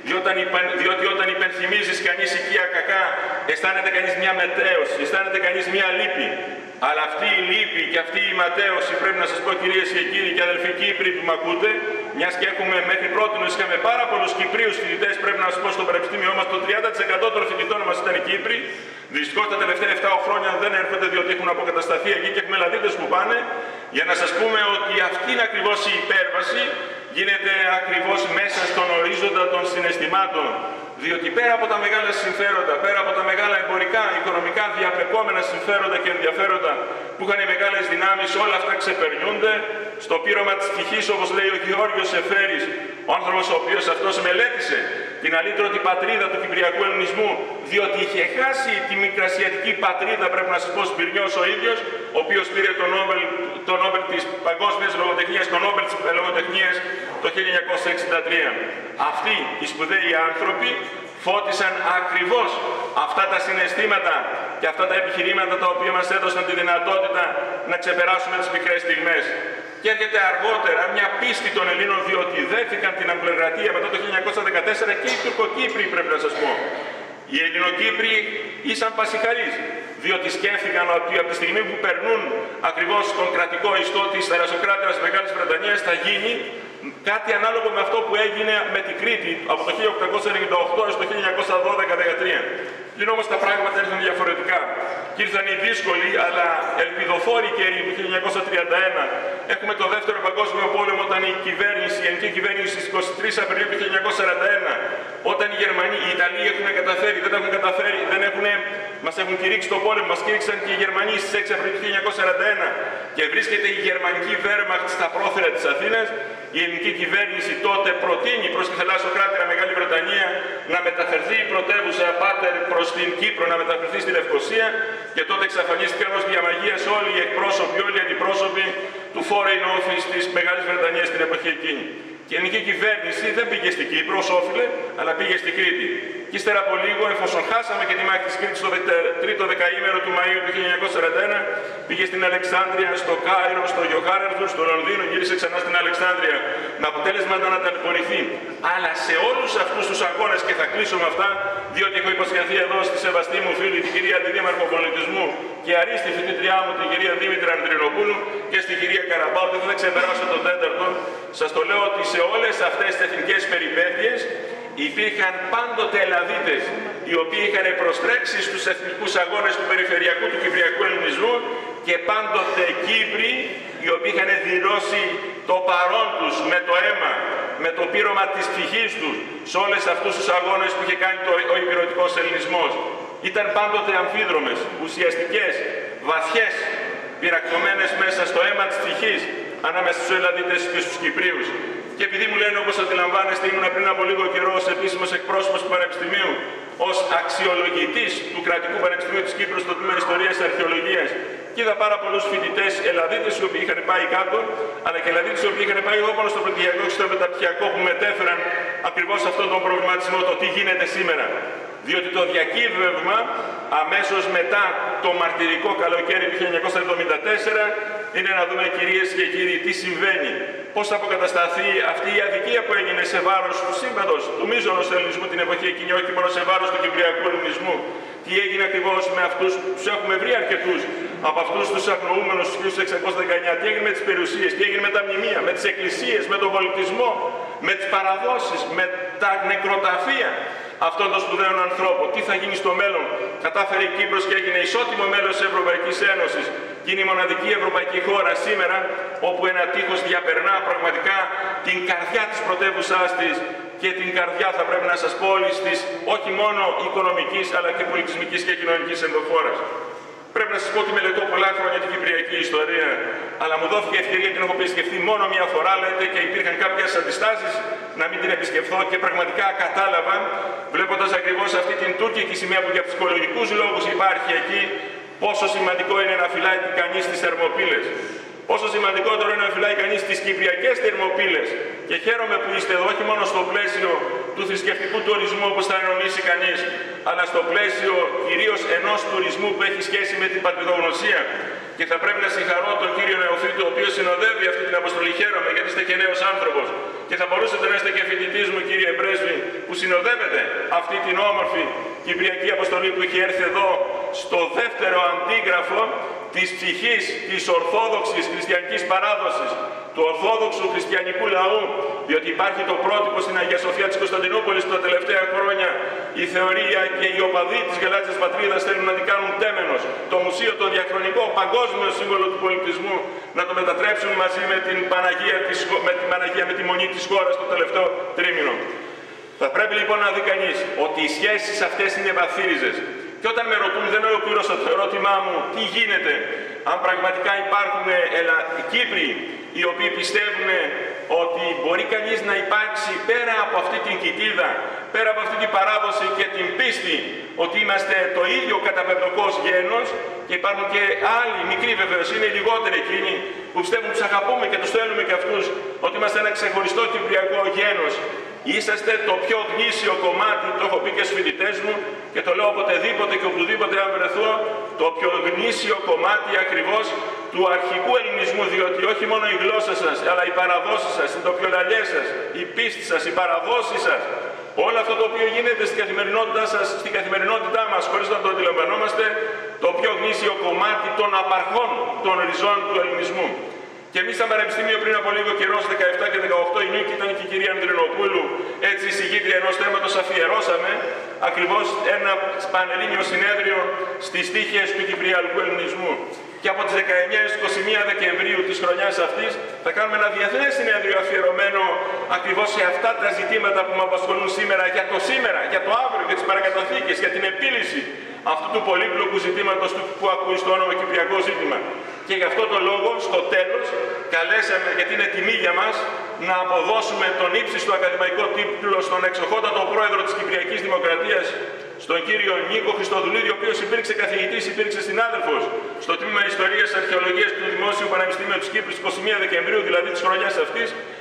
H: Διότι όταν υπενθυμίζεις κανείς οικία κακά, αισθάνεται κανείς μια μετέωση, αισθάνεται κανείς μια λύπη. Αλλά αυτή η λύπη και αυτή η ματέωση, πρέπει να σας πω, κυρίες και κύριοι και αδελφοί Κύπροι που με ακούτε, μιας και έχουμε μέχρι πρότινος είχαμε πάρα πολλούς Κυπρίους φοιτητές, πρέπει να σας πω, στο πανεπιστήμιό μας, το τριάντα τοις εκατό των φοιτητών μας ήταν οι Κύπροι. Δυστυχώς τα τελευταία επτά χρόνια δεν έρχονται, διότι έχουν αποκατασταθεί εκεί και έχουμε Ελλαδίτες που πάνε, για να σας πούμε ότι αυτήν ακριβώς η υπέρβαση γίνεται ακριβώς μέσα στον ορίζοντα των συναισθημάτων. Διότι πέρα από τα μεγάλα συμφέροντα, πέρα από τα μεγάλα εμπορικά, οικονομικά διαπλεκόμενα συμφέροντα και ενδιαφέροντα που είχαν οι μεγάλες δυνάμεις, όλα αυτά ξεπερνιούνται στο πείρωμα της ψυχής, όπως λέει ο Γεώργιος Εφέρης, ο άνθρωπος ο οποίος αυτός μελέτησε την αλήτρωτη πατρίδα του κυπριακού ελληνισμού, διότι είχε χάσει τη μικρασιατική πατρίδα, πρέπει να σας πω, Σπυρνιός ο ίδιος, ο οποίος πήρε το Νόμπελ, το Νόμπελ της παγκόσμιας λογοτεχνίας, το Νόμπελ της λογοτεχνίας το χίλια εννιακόσια εξήντα τρία. Αυτοί οι σπουδαίοι άνθρωποι φώτισαν ακριβώς αυτά τα συναισθήματα και αυτά τα επιχειρήματα, τα οποία μας έδωσαν τη δυνατότητα να ξεπεράσουμε τις πικρές στιγμές. Και έρχεται αργότερα μια πίστη των Ελλήνων, διότι δέχτηκαν την Αγγλοκρατία μετά το χίλια εννιακόσια δεκατέσσερα, και οι Τουρκοκύπροι, πρέπει να σας πω. Οι Ελληνοκύπροι ήσαν πασιχαρείς, διότι σκέφτηκαν ότι από τη στιγμή που περνούν ακριβώς τον κρατικό ιστό της θαλασσοκράτηρας Μεγάλης Βρετανίας, θα γίνει κάτι ανάλογο με αυτό που έγινε με την Κρήτη από το χίλια οκτακόσια ενενήντα οκτώ έως το χίλια εννιακόσια δώδεκα δεκατρία. Πλην όμως τα πράγματα ήρθαν διαφορετικά. Και ήρθαν οι δύσκολοι αλλά ελπιδοφόροι καιροί του χίλια εννιακόσια τριάντα ένα. Έχουμε το δεύτερο παγκόσμιο πόλεμο, όταν η κυβέρνηση, η ελληνική κυβέρνηση στις είκοσι τρεις Απριλίου του χίλια εννιακόσια σαράντα ένα, όταν οι Γερμανοί, οι Ιταλοί έχουν καταφέρει, δεν έχουν καταφέρει, δεν έχουν, μας έχουν κηρύξει το πόλεμο, μας κήρυξαν και οι Γερμανοί στις έξι Απριλίου του χίλια εννιακόσια σαράντα ένα, και βρίσκεται η γερμανική Wehrmacht στα πρόθυρα της Αθήνας. Η ελληνική κυβέρνηση τότε προτείνει προς τη θαλάσσοκράτηρα Μεγάλη Βρετανία να μεταφερθεί η πρωτεύουσα πάτερ προς την Κύπρο, να μεταφερθεί στη Λευκοσία, και τότε εξαφανίστηκαν ως διαμαγείας όλοι οι εκπρόσωποι, όλοι οι αντιπρόσωποι του Foreign Office της Μεγάλης Βρετανίας στην εποχή εκείνη. Και η ελληνική κυβέρνηση δεν πήγε στην Κύπρο ως όφιλε, αλλά πήγε στην Κρήτη.
I: και ύστερα από λίγο, εφόσον χάσαμε και τη μάχη της Κρήτης το τρίτο δεκαήμερο του Μαΐου του χίλια εννιακόσια σαράντα ένα, πήγε στην Αλεξάνδρεια, στο Κάιρο, στο Γιοχάρερθου, στο Λονδίνο, γύρισε ξανά στην Αλεξάνδρεια, με αποτέλεσμα να ταλαιπωρηθεί. Αλλά σε όλους αυτούς τους αγώνες, και θα κλείσω με αυτά, διότι έχω υποσχεθεί εδώ στη σεβαστή μου φίλη, την κυρία Αντιδήμαρχο Πολιτισμού και αρίστη φοιτητριά μου, την κυρία Δήμητρα Αντρινοπούλου, και στην κυρία Καραμπάου, δεν θα ξεπεράσω τον τέταρτο, σας το λέω ότι σε όλες αυτές τις εθνικές περιπέτειες υπήρχαν πάντοτε Ελλαδίτες, οι οποίοι είχαν προστρέξει στους εθνικούς αγώνες του περιφερειακού, του κυπριακού ελληνισμού, και πάντοτε Κύπροι, οι οποίοι είχαν δηλώσει το παρόν τους με το αίμα, με το πείρωμα της ψυχής τους, σε όλες αυτούς τους αγώνες που είχε κάνει το, ο υπηρετικός ελληνισμός. Ήταν πάντοτε αμφίδρομες, ουσιαστικές, βαθιές, πυρακτωμένες μέσα στο αίμα της ψυχής, ανάμεσα στους Ελλαδίτες και στους Κυπρίους. Και επειδή μου λένε, όπως αντιλαμβάνεστε, ήμουν πριν από λίγο καιρό ως επίσημος εκπρόσωπος του Πανεπιστημίου, ως αξιολογητής του Κρατικού Πανεπιστημίου της Κύπρου στο τμήμα Ιστορίας και Αρχαιολογίας, και είδα πάρα πολλούς φοιτητές Ελλαδίτες οι οποίοι είχαν πάει κάτω, αλλά και Ελλαδίτες οι οποίοι είχαν πάει εδώ πάνω στο πρωτογειακό και στο μεταπτυχιακό, που μετέφεραν ακριβώς αυτόν τον προβληματισμό, το τι γίνεται σήμερα. Διότι το διακύβευμα αμέσως μετά το μαρτυρικό καλοκαίρι του χίλια εννιακόσια εβδομήντα τέσσερα είναι να δούμε, κυρίες και κύριοι, τι συμβαίνει. Πώς θα αποκατασταθεί αυτή η αδικία που έγινε σε βάρος του σύμπαντος, του μείζωνος ελληνισμού την εποχή εκείνη, όχι μόνο σε βάρος του κυπριακού ελληνισμού. Τι έγινε ακριβώς με αυτούς, τους έχουμε βρει αρκετούς από αυτούς τους αγνοούμενους του χίλια εξακόσια δεκαεννιά, τι έγινε με τις περιουσίες, τι έγινε με τα μνημεία, με τις εκκλησίες, με τον πολιτισμό, με τις παραδόσεις, με τα νεκροταφεία αυτών των σπουδαίων ανθρώπων. Τι θα γίνει στο μέλλον. Κατάφερε η Κύπρος και έγινε ισότιμο μέλος της Ευρωπαϊκής Ένωσης. Και είναι η μοναδική ευρωπαϊκή χώρα σήμερα όπου ένα τείχος διαπερνά πραγματικά την καρδιά της πρωτεύουσάς της και την καρδιά, θα πρέπει να σας πω, όλης της, όχι μόνο οικονομικής αλλά και πολιτισμικής και κοινωνικής ενδοχώρας. Πρέπει να σας πω ότι μελετώ πολλά χρόνια την κυπριακή ιστορία, αλλά μου δόθηκε ευκαιρία και την έχω επισκεφθεί μόνο μία φορά, λέτε, και υπήρχαν κάποιες αντιστάσεις να μην την επισκεφθώ, και πραγματικά κατάλαβα, βλέποντας ακριβώς αυτή την τουρκική σημαία που για ψυχολογικούς λόγους υπάρχει εκεί, πόσο σημαντικό είναι να φυλάει κανείς τις Θερμοπύλες. Πόσο σημαντικότερο είναι να φυλάει κανείς τις κυπριακές Θερμοπύλες. Και χαίρομαι που είστε εδώ, όχι μόνο στο πλαίσιο του θρησκευτικού τουρισμού, όπως θα εννοήσει κανείς, αλλά στο πλαίσιο κυρίως ενός τουρισμού που έχει σχέση με την πατριδογνωσία. Και θα πρέπει να συγχαρώ τον κύριο Νεοφύτη, ο οποίος συνοδεύει αυτή την αποστολή. Χαίρομαι, γιατί είστε και νέος άνθρωπος. Και θα μπορούσατε να είστε και φοιτητής μου, κύριε Πρέσβη, που συνοδεύετε αυτή την όμορφη κυπριακή αποστολή που έχει έρθει εδώ στο δεύτερο αντίγραφο της ψυχής της ορθόδοξης χριστιανικής παράδοσης, του ορθόδοξου χριστιανικού λαού, διότι υπάρχει το πρότυπο στην Αγία Σοφία της Κωνσταντινούπολης τα τελευταία χρόνια. Η θεωρία και οι οπαδοί της γαλάζιας πατρίδας θέλουν να την κάνουν τέμενος. Το μουσείο, το διαχρονικό παγκόσμιο σύμβολο του πολιτισμού, να το μετατρέψουν μαζί με την Παναγία, της, με την Παναγία, με τη Μονή της χώρας το τελευταίο τρίμηνο. Θα πρέπει λοιπόν να δει κανείς ότι οι σχέσεις αυτές είναι βαθύριζες. Και όταν με ρωτούν, δεν ολοκλήρωσα το ερώτημά μου, τι γίνεται, αν πραγματικά υπάρχουν ελα... Κύπροι οι οποίοι πιστεύουν ότι μπορεί κανείς να υπάρξει πέρα από αυτή την κοιτίδα, πέρα από αυτή την παράδοση και την πίστη ότι είμαστε το ίδιο καταπεπτοκός γένος, και υπάρχουν και άλλοι, μικροί βεβαίως, είναι λιγότεροι εκείνοι που πιστεύουν, τους αγαπούμε και τους θέλουμε και αυτούς, ότι είμαστε ένα ξεχωριστό κυπριακό γένος. Είσαστε το πιο γνήσιο κομμάτι, το έχω πει και στους φοιτητές μου και το λέω οποτεδήποτε και οπουδήποτε αν βρεθώ, το πιο γνήσιο κομμάτι ακριβώς του αρχικού ελληνισμού, διότι όχι μόνο η γλώσσα σας, αλλά οι παραδόσεις σας, οι τοπιολαλιές σας, η πίστη σας, οι παραδόσεις σας, όλο αυτό το οποίο γίνεται στην καθημερινότητά σας, στην καθημερινότητά μας, χωρίς να το αντιλαμβανόμαστε, το πιο γνήσιο κομμάτι των απαρχών των ριζών του ελληνισμού. Και εμείς σαν Πανεπιστήμιο πριν από λίγο καιρό, στις δεκαεπτά και δεκαοκτώ Ιουνίου, και ήταν και η κυρία Ανδρινοπούλου, έτσι η συγγήτρια ενός θέματος, αφιερώσαμε ακριβώς ένα πανελλήνιο συνέδριο στις τύχες του κυπριακού ελληνισμού. Και από τις δεκαεννιά έως είκοσι μία Δεκεμβρίου της χρονιάς αυτής θα κάνουμε ένα διεθνές συνέδριο αφιερωμένο ακριβώς σε αυτά τα ζητήματα που με απασχολούν σήμερα, για το σήμερα, για το αύριο, για τις παρακαταθήκες, για την επίλυση αυτού του πολύπλοκου ζητήματος που ακούει στο όνομα Κυπριακό ζήτημα. Και γι' αυτό τον λόγο, στο τέλος, καλέσαμε, γιατί είναι τιμή για μας, να αποδώσουμε τον ύψιστο ακαδημαϊκό τίτλο στον εξοχότατο πρόεδρο της Κυπριακής Δημοκρατίας, στον κύριο Νίκο Χριστοδουλίδη, ο οποίος υπήρξε καθηγητής, υπήρξε συνάδελφος στο τμήμα Ιστορίας και Αρχαιολογίας του Δημόσιου Πανεπιστημίου της Κύπρου, είκοσι μία Δεκεμβρίου δηλαδή της χρονιάς αυτής,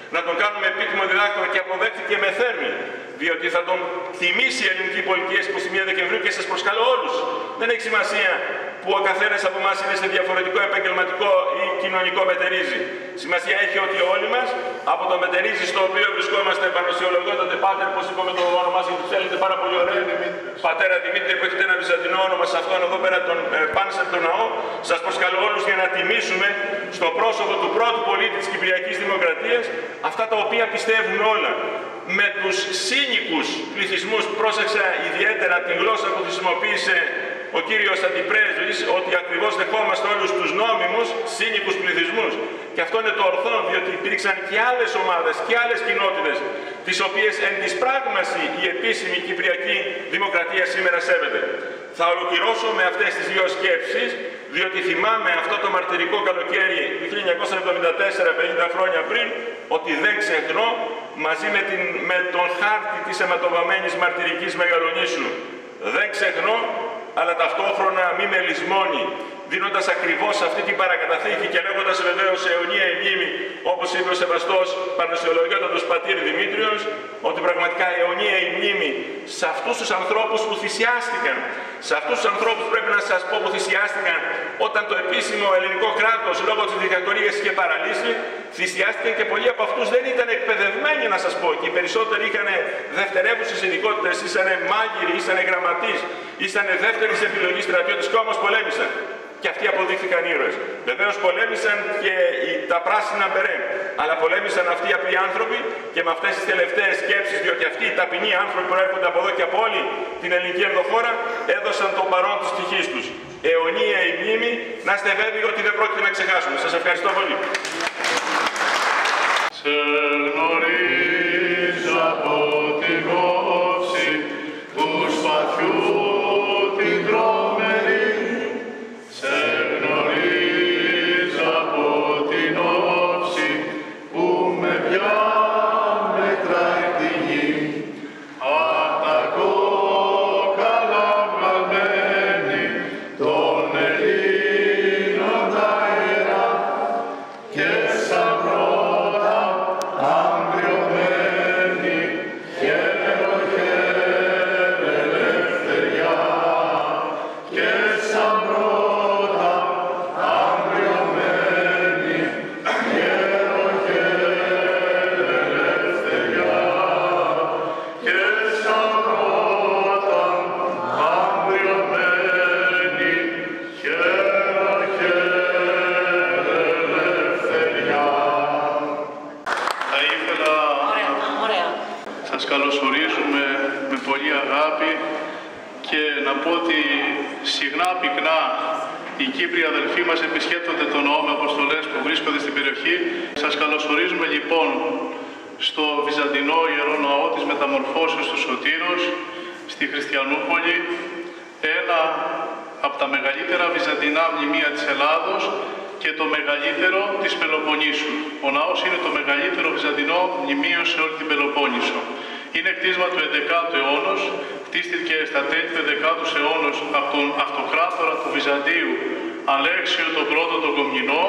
I: να τον κάνουμε επίτιμο διδάκτορα και αποδέχτηκε με θέρμη. Διότι θα τον τιμήσει η ελληνική πολιτική είκοσι μία Δεκεμβρίου και σας προσκαλώ όλους. Δεν έχει σημασία που ο καθένας από εμάς είναι σε διαφορετικό επαγγελματικό ή κοινωνικό μετερίζει. Σημασία έχει ότι όλοι μας από το μετερίζει στο οποίο βρισκόμαστε επανοσιολογότατε πάτερ, όπως είπαμε το όνομά σας, τους έλεγετε πάρα πολύ ωραία. Πατέρα Δημήτρη, που έχετε ένα βυζαντινό όνομα σε αυτόν εδώ πέρα τον ε, πάνω σε τον ναό. Σας προσκαλώ όλους για να τιμήσουμε στο πρόσωπο του πρώτου πολίτη της Κυπριακής Δημοκρατίας αυτά τα οποία πιστεύουν όλα. Με τους σύνικους πληθυσμούς, πρόσεξα ιδιαίτερα τη γλώσσα που χρησιμοποίησε ο κύριος Αντιπρέσβης, ότι ακριβώς δεχόμαστε όλους τους νόμιμους σύνικους πληθυσμούς. Και αυτό είναι το ορθό, διότι υπήρξαν και άλλες ομάδες και άλλες κοινότητες, τις οποίες εν της πράγμαση η επίσημη Κυπριακή Δημοκρατία σήμερα σέβεται. Θα ολοκληρώσω με αυτές τις δύο σκέψεις, διότι θυμάμαι αυτό το μαρτυρικό καλοκαίρι του χίλια εννιακόσια εβδομήντα τέσσερα, πενήντα χρόνια πριν, ότι δεν ξεχνώ, μαζί με, την, με τον χάρτη της αιματοβαμμένης μαρτυρικής Μεγαλονήσου. Δεν ξεχνώ, αλλά ταυτόχρονα μη με λησμόνει, δίνοντας ακριβώς αυτή την παρακαταθήκη και λέγοντας βεβαίως αιωνία η μνήμη, όπως είπε ο σεβαστός πανεσιολογιότατος πατήρ Δημήτριος, ότι πραγματικά αιωνία η μνήμη σε αυτούς τους ανθρώπους που θυσιάστηκαν, σε αυτούς τους ανθρώπους πρέπει να σας πω που θυσιάστηκαν όταν το επίσημο ελληνικό κράτος λόγω της δικτατορίας είχε παραλύσει, θυσιάστηκαν και πολλοί από αυτούς δεν ήταν εκπαιδευμένοι, να σας πω, και οι περισσότεροι είχαν δευτερεύουσες ειδικότητες, ήσαν μάγειροι, ήσαν γραμματείς, ήσαν δεύτερης επιλογής στρατιώτες και όμως πολέμησαν. Και αυτοί αποδείχθηκαν ήρωες. Βεβαίως πολέμησαν και τα πράσινα μπερέ, αλλά πολέμησαν αυτοί οι απλοί άνθρωποι και με αυτές τις τελευταίες σκέψεις, διότι αυτοί οι ταπεινοί άνθρωποι που έρχονται από εδώ και από όλη την ελληνική ενδοχώρα έδωσαν το παρόν της ψυχής τους. Αιωνία η μνήμη, να είστε βέβαιοι ότι δεν πρόκειται να ξεχάσουμε. Σας ευχαριστώ πολύ.
E: Σε γνωρίζω από την όψη του σπαθιού την τρομερή. Σε γνωρίζω από την όψη που με πια μετράει τη γη. Απ' τα κόκαλα βγαλμένη των Ελλήνων τα ιερά και σαν πρώτα αγριωμένη χαίρο χαίρε ελευθεριά και σαν πρώτα αγριωμένη χαίρο χαίρε ελευθεριά και σαν πρώτα αγριωμένη χαίρο χαίρε ελευθεριά. Θα ήθελα
F: Ωραία, ωραία.
E: σας καλωσορίζουμε με πολύ αγάπη και να πω ότι συχνά πυκνά οι Κύπροι αδελφοί μας επισκέπτονται τον ναό με αποστολές που βρίσκονται στην περιοχή. Σας καλωσορίζουμε λοιπόν στο Βυζαντινό Ιερό Ναό της Μεταμορφώσεως του Σωτήρος, στη Χριστιανούπολη, ένα από τα μεγαλύτερα βυζαντινά μνημεία της Ελλάδος και το μεγαλύτερο της Πελοποννήσου. Ο ναός είναι το μεγαλύτερο βυζαντινό μνημείο σε όλη την Πελοπόννησο. Είναι κτίσμα του έντεκατου αιώνος, χτίστηκε στα τέλη του έντεκατου αιώνος από τον αυτοκράτορα του Βυζαντίου Αλέξιο τον πρώτο τον Κομνηνό.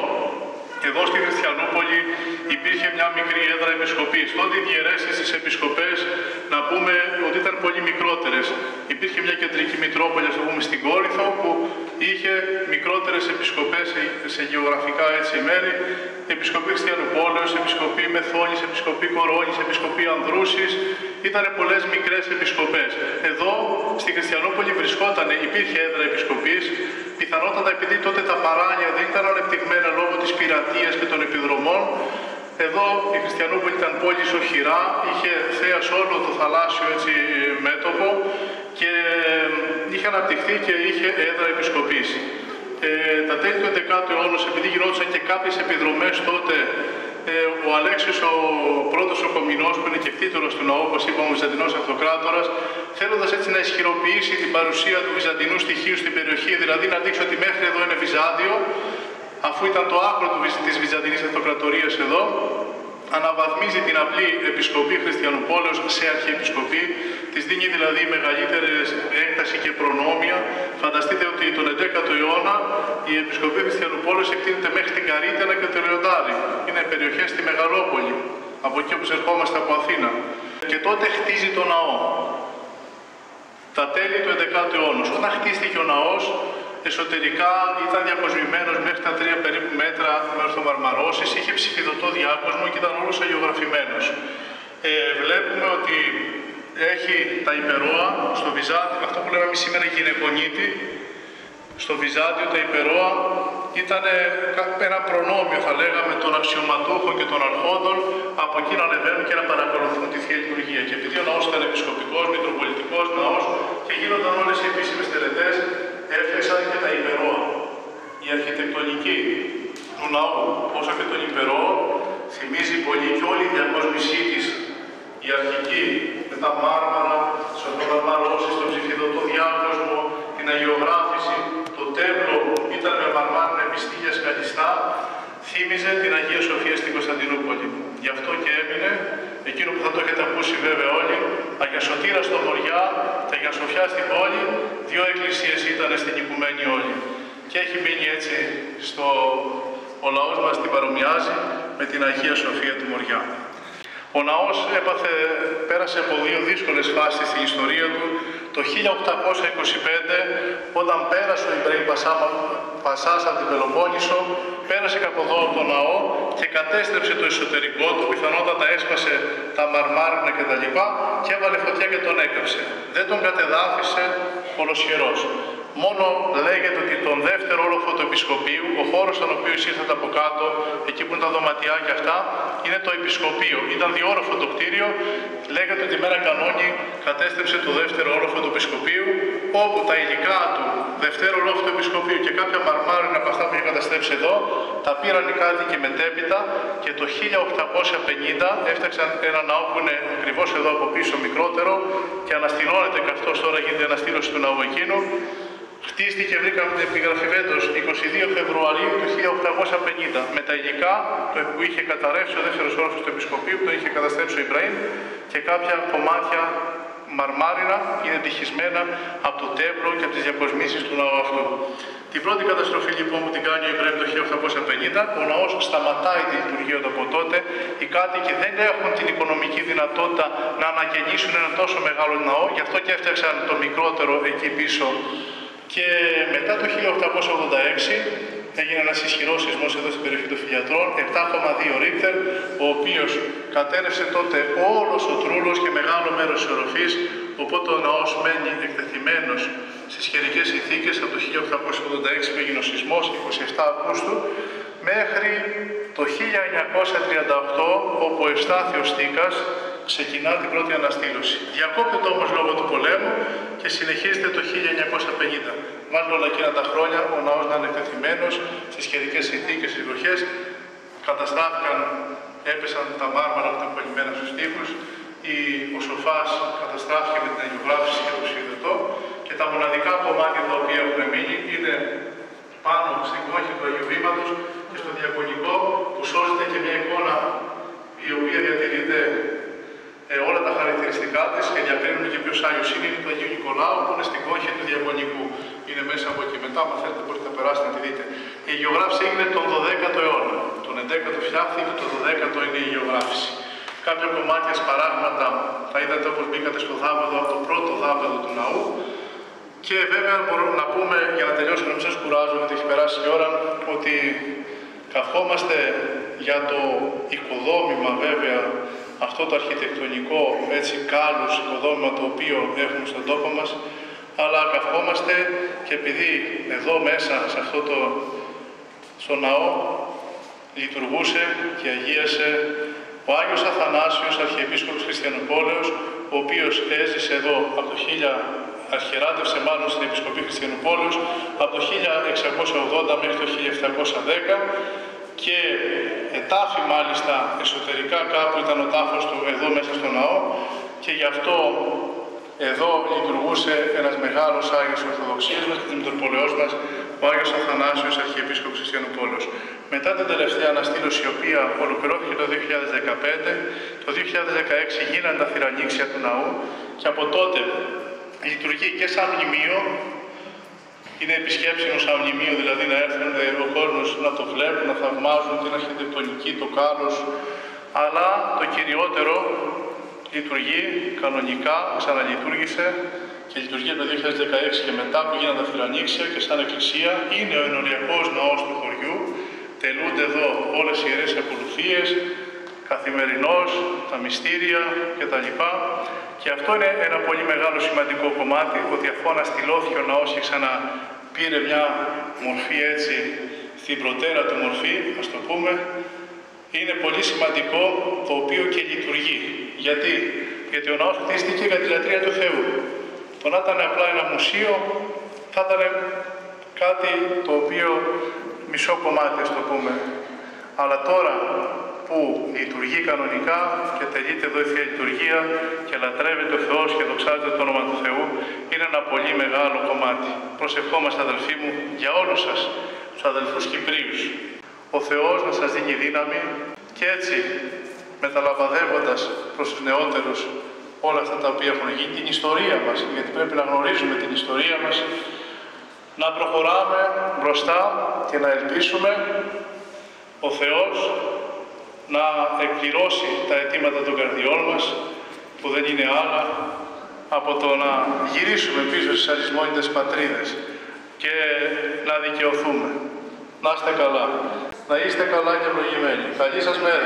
E: Εδώ στη Χριστιανούπολη υπήρχε μια μικρή έδρα επισκοπής. Τότε οι διαιρέσεις στις επισκοπές, να πούμε ότι ήταν πολύ μικρότερες. Υπήρχε μια κεντρική μητρόπολη, ας το πούμε, στην Κόρινθο, που είχε μικρότερες επισκοπές σε, σε γεωγραφικά έτσι μέρη. Επισκοπή Χριστιανουπόλεως, επισκοπή Μεθόνης, επισκοπή Κορώνης, επισκοπή Ανδρούσης. Ήταν πολλές μικρές επισκοπές. Εδώ στη Χριστιανούπολη βρισκόταν, υπήρχε έδρα επισκοπής. Πιθανότατα επειδή τότε τα παράλια δεν ήταν ανεπτυγμένα λόγω της πειρατείας και των επιδρομών, εδώ η Χριστιανούπολη ήταν πόλη οχυρά, είχε θέα σε όλο το θαλάσσιο έτσι, μέτωπο και είχε αναπτυχθεί και είχε έδρα επισκοπής. Ε, τα τέλη του έντεκατου αιώνος, επειδή γινόντουσαν και κάποιες επιδρομές τότε, ε, ο Αλέξιος ο πρώτος ο Κομνηνός, που είναι και κτήτορος του ναού, όπως είπαμε, ο Βυζαντινός Αυτοκράτορας, θέλοντας έτσι να ισχυροποιήσει την παρουσία του βυζαντινού στοιχείου στην περιοχή, δηλαδή να δείξει ότι μέχρι εδώ είναι Βυζάντιο, αφού ήταν το άκρο του, της Βυζαντινής Αυτοκρατορίας εδώ, αναβαθμίζει την απλή επισκοπή Χριστιανουπόλεως σε αρχιεπισκοπή, της δίνει δηλαδή μεγαλύτερη έκταση και προνόμια. Φανταστείτε ότι τον έντεκατο αιώνα η επισκοπή Χριστιανουπόλεως εκτείνεται μέχρι την Καρύτινα και το Λεοντάρι. Είναι περιοχές στη Μεγαλόπολη. από εκεί όπου ερχόμαστε από Αθήνα. Και τότε χτίζει το ναό. Τα τέλη του έντεκατου αιώνα. Όταν χτίστηκε ο ναός, εσωτερικά ήταν διακοσμημένος μέχρι τα τρία περίπου μέτρα με ορθομαρμαρώσεις, είχε ψηφιδωτό διάκοσμο και ήταν όλος αγιογραφημένος. Ε, βλέπουμε ότι έχει τα υπερόα στο Βυζάντιο, αυτό που λέμε σήμερα γυναικονίτη. Στο Βυζάντιο τα υπερόα ήταν ένα προνόμιο, θα λέγαμε, των αξιωματούχων και των αρχόντων, από εκεί να ανεβαίνουν και να παρακολουθούν τη Θεία Λειτουργία. Και επειδή ο ναός ήταν επισκοπικός, μητροπολιτικός ναός και γίνονταν όλες οι επίσημες τελετές, έφτιαξαν και τα υπερόα. Η αρχιτεκτονική του ναού, όσο και των υπερόων, θυμίζει πολύ και όλη η διακόσμησή της, η αρχική, με τα μάρμαρα, τις ορθομαρμαρώσεις, τον ψηφιδωτό διάκοσμο, την αγιογράφηση, το τέμπλο ήταν με μαρμάρινα επιστήλια σκαλιστά, θύμιζε την Αγία Σοφία στην Κωνσταντινούπολη. Γι' αυτό και έμεινε, εκείνο που θα το έχετε ακούσει βέβαια όλοι, Αγία Σωτήρα στο Μοριά και Αγία Σοφιά στην πόλη, δύο εκκλησίες ήταν στην οικουμένη όλη. Και έχει μείνει έτσι, στο... ο λαός μας την παρομοιάζει με την Αγία Σοφία του Μοριά. Ο ναός έπαθε, πέρασε από δύο δύσκολες φάσεις στην ιστορία του. Το χίλια οκτακόσια είκοσι πέντε, όταν πέρασε ο Ιμπραήμ Πασάς από την Πελοπόννησο, πέρασε από εδώ από τον ναό και κατέστρεψε το εσωτερικό του, πιθανότατα έσπασε τα μαρμάρινα κτλ. Και έβαλε φωτιά και τον έκαψε. Δεν τον κατεδάφισε ολοσχερός. Μόνο λέγεται ότι τον δεύτερο όροφο του Επισκοπείου, ο χώρος στον οποίο ήρθατε από κάτω, εκεί που είναι τα δωματιά και αυτά, είναι το Επισκοπείο. Ήταν διόροφο το κτίριο, λέγεται ότι μέρα κανόνι κατέστρεψε το δεύτερο όροφο του Επισκοπείου, όπου τα υλικά του δευτέρου όροφου του Επισκοπείου και κάποια μαρμάρινα από αυτά που είχε καταστρέψει εδώ, τα πήραν οι κάτοικοι μετέπειτα και το χίλια οκτακόσια πενήντα έφτιαξαν ένα ναό που είναι ακριβώς εδώ από πίσω μικρότερο και αναστηλώνεται καθώς τώρα γίνεται η αναστήλωση του ναού εκείνου. Χτίστηκε, βρήκαμε την επιγραφή φέτος, εικοστή δεύτερη Φεβρουαρίου του χίλια οκτακόσια πενήντα. Με τα υλικά που είχε καταρρεύσει ο δεύτερος όροφος του Επισκοπείου, που το είχε καταστρέψει ο Ιμπραήμ, και κάποια κομμάτια μαρμάρινα είναι τυχισμένα από το τέμπλο και από τις διακοσμήσεις του ναού αυτού. Την πρώτη καταστροφή λοιπόν που την κάνει ο Ιμπραήμ το χίλια οκτακόσια πενήντα, ο ναός σταματάει τη λειτουργία του από τότε. Οι κάτοικοι δεν έχουν την οικονομική δυνατότητα να ανακαινήσουν ένα τόσο μεγάλο ναό, γι' αυτό και έφτιαξαν το μικρότερο εκεί πίσω. Και μετά το χίλια οκτακόσια ογδόντα έξι έγινε ένας ισχυρός σεισμός εδώ στην περιοχή των Φιλιατρών, επτά κόμμα δύο Ρίχτερ, ο οποίος κατέρευσε τότε όλος ο τρούλος και μεγάλο μέρος της οροφής, οπότε ο ναός μένει εκτεθειμένος στις καιρικές συνθήκες από το χίλια οκτακόσια ογδόντα έξι που έγινε ο σεισμός, εικοστή εβδόμη Αυγούστου, μέχρι το χίλια εννιακόσια τριάντα οκτώ, όπου ο Ευστάθιος Στίκας ξεκινά την πρώτη αναστήλωση. Διακόπτεται όμως λόγω του πολέμου και συνεχίζεται το χίλια εννιακόσια πενήντα. Μάλλον όλα εκείνα τα χρόνια ο ναός να είναι εκτεθειμένος στις καιρικές συνθήκες, στις βροχές. Καταστράφηκαν, έπεσαν τα μάρμαρα που ήταν κολλημένα στους τοίχους. Ο σοφάς καταστράφηκε με την αγιογράφηση και το ψηφιδωτό. Και τα μοναδικά κομμάτια τα οποία έχουν μείνει είναι πάνω στην κόχη του Αγίου Βήματος και στο διακονικό, που σώζεται και μια εικόνα η οποία διατηρείται ε, όλα τα χαρακτηριστικά της και διακρίνουν και ποιος Άγιος είναι, είναι του Αγίου Νικολάου που είναι στην κόχη του Διακονικού. Είναι μέσα από εκεί μετά, αν θέλετε μπορείτε να περάσετε να τη δείτε. Η αγιογράφηση έγινε τον δωδέκατο αιώνα. Τον έντεκατο φτιάχθηκε, το δωδέκατο είναι η αγιογράφηση. Κάποια κομμάτια σπαράγματα θα είδατε όπως μπήκατε στο δάπεδο, από το πρώτο δάπεδο του ναού. Και βέβαια μπορούμε να πούμε, για να τελειώσω, να μην σας κουράζω, γιατί έχει περάσει η ώρα, ότι καθόμαστε για το οικοδόμημα βέβαια, αυτό το αρχιτεκτονικό, έτσι κάλους οικοδόμημα το οποίο έχουμε στον τόπο μας, αλλά καθόμαστε και επειδή εδώ μέσα, σε αυτό το στο ναό, λειτουργούσε και αγίασε ο Άγιος Αθανάσιος, Αρχιεπίσκοπος Χριστιανουπόλεως, ο οποίος έζησε εδώ από το χίλια αρχιεράτευσε μάλλον στην Επισκοπή Χριστιανουπόλεως από το χίλια εξακόσια ογδόντα μέχρι το χίλια επτακόσια δέκα και ετάφη μάλιστα εσωτερικά κάπου ήταν ο τάφος του εδώ μέσα στο ναό και γι' αυτό εδώ λειτουργούσε ένας μεγάλος Άγιος Ορθοδοξίας μας και της Μητροπολεώς μας, ο Άγιος Αθανάσιος, Αρχιεπίσκοπος Χριστιανουπόλεως. Μετά την τελευταία αναστήλωση, η οποία ολοκληρώθηκε το δύο χιλιάδες δεκαπέντε, το δύο χιλιάδες δεκαέξι γίνανε τα θυρανίξια του ναού και από τότε λειτουργεί και σαν μνημείο, είναι επισκέψιμο σαν μνημείο, δηλαδή να έρθουν ο κόσμος να το βλέπουν, να θαυμάζουν την αρχιτεκτονική, το κάλος, Αλλά το κυριότερο λειτουργεί κανονικά, ξαναλειτουργήσε και λειτουργεί το δύο χιλιάδες δεκαέξι και μετά που γίνανε τα φιλανίξια και σαν εκκλησία. Είναι ο ενοριακός ναός του χωριού. Τελούνται εδώ όλες οι ιερές ακολουθίες, καθημερινώς, τα μυστήρια κτλ. Και αυτό είναι ένα πολύ μεγάλο σημαντικό κομμάτι, ότι αφού αναστηλώθηκε ο ναός και ξαναπήρε μια μορφή έτσι, στην προτέρα του μορφή, ας το πούμε, είναι πολύ σημαντικό το οποίο και λειτουργεί. Γιατί, Γιατί ο ναός χτίστηκε για τη λατρεία του Θεού. Το να ήταν απλά ένα μουσείο θα ήταν κάτι το οποίο μισό κομμάτι, ας το πούμε. Αλλά τώρα που λειτουργεί κανονικά και τελείται εδώ η Θεία Λειτουργία και λατρεύεται ο Θεός και δοξάζεται το όνομα του Θεού, είναι ένα πολύ μεγάλο κομμάτι. Προσευχόμαστε, αδελφοί μου, για όλους σας, τους αδελφούς Κυπρίους. Ο Θεός να σας δίνει δύναμη και έτσι, μεταλαμπαδεύοντας προς τους νεότερους όλα αυτά τα οποία έχουν γίνει, την ιστορία μας, γιατί πρέπει να γνωρίζουμε την ιστορία μας, να προχωράμε μπροστά και να ελπίσουμε ο Θεός να εκπληρώσει τα αιτήματα των καρδιών μας, που δεν είναι άλλα από το να γυρίσουμε πίσω στις αρισμόνητες πατρίδες και να δικαιωθούμε. Να είστε καλά. Να είστε καλά και ευλογημένοι. Καλή σας μέρα.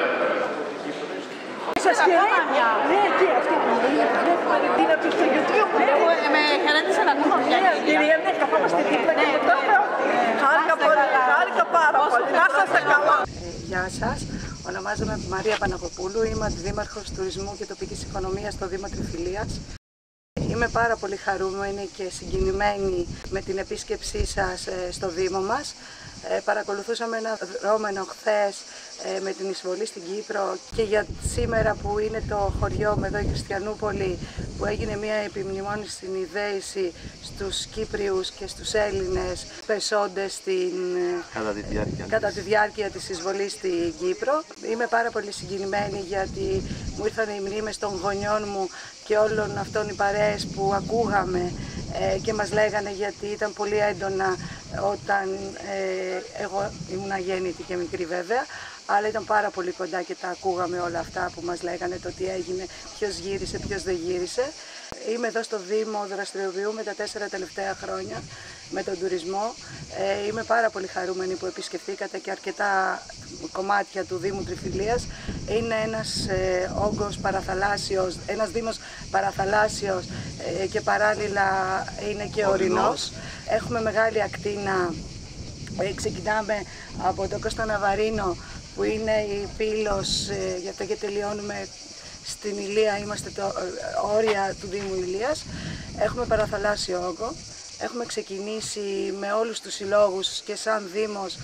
J: Σας χαιρέτησα. Ναι, εκεί αυτή που είναι από το YouTube. Εγώ με χαιρέτησαν ακόμα μια κυρία. Ναι, καθόμαστε δίπλα και μετά χάρηκα πολύ, χάρηκα πάρα πολύ. Να είστε καλά. Γεια σας. Ονομάζομαι Μαρία Παναγοπούλου. Είμαι αντιδήμαρχος τουρισμού και τοπικής οικονομίας στο Δήμο Τριφυλίας. Είμαι πάρα πολύ χαρούμενη και συγκινημένη με την επίσκεψή σας στο Δήμο μας. Ε, παρακολουθούσαμε ένα δρόμενο χθες ε, με την εισβολή στην Κύπρο και για σήμερα που είναι το χωριό με εδώ η Χριστιανούπολη, που έγινε μια επιμνημόνηση συνειδέηση στους Κύπριους και στους Έλληνες πεσόντες στην,
C: κατά, τη διάρκεια
J: κατά τη διάρκεια της εισβολής στην Κύπρο. Είμαι πάρα πολύ συγκινημένη γιατί μου ήρθαν οι μνήμες των γονιών μου και όλων αυτών οι παρέες που ακούγαμε ε, και μας λέγανε, γιατί ήταν πολύ έντονα όταν ε, εγώ ήμουν αγέννητη και μικρή βέβαια, αλλά ήταν πάρα πολύ κοντά και τα ακούγαμε όλα αυτά που μας λέγανε, το τι έγινε, ποιος γύρισε, ποιος δεν γύρισε. Είμαι εδώ στο Δήμο, δραστηριοποιούμε τα τέσσερα τελευταία χρόνια με τον τουρισμό. Ε, είμαι πάρα πολύ χαρούμενη που επισκεφθήκατε και αρκετά κομμάτια του Δήμου Τριφυλίας. Είναι ένας ε, όγκος παραθαλάσσιος, ένας δήμος παραθαλάσσιος ε, και παράλληλα είναι και ορεινός. Έχουμε μεγάλη ακτίνα, ε, ξεκινάμε από το Κώστα Ναβαρίνο που είναι η πύλος, ε, γι' αυτό και τελειώνουμε στην Ηλία, είμαστε το ε, όρια του Δήμου Ηλίας. Έχουμε παραθαλάσσιο όγκο. Έχουμε ξεκινήσει με όλους τους συλλόγους και σαν Δήμος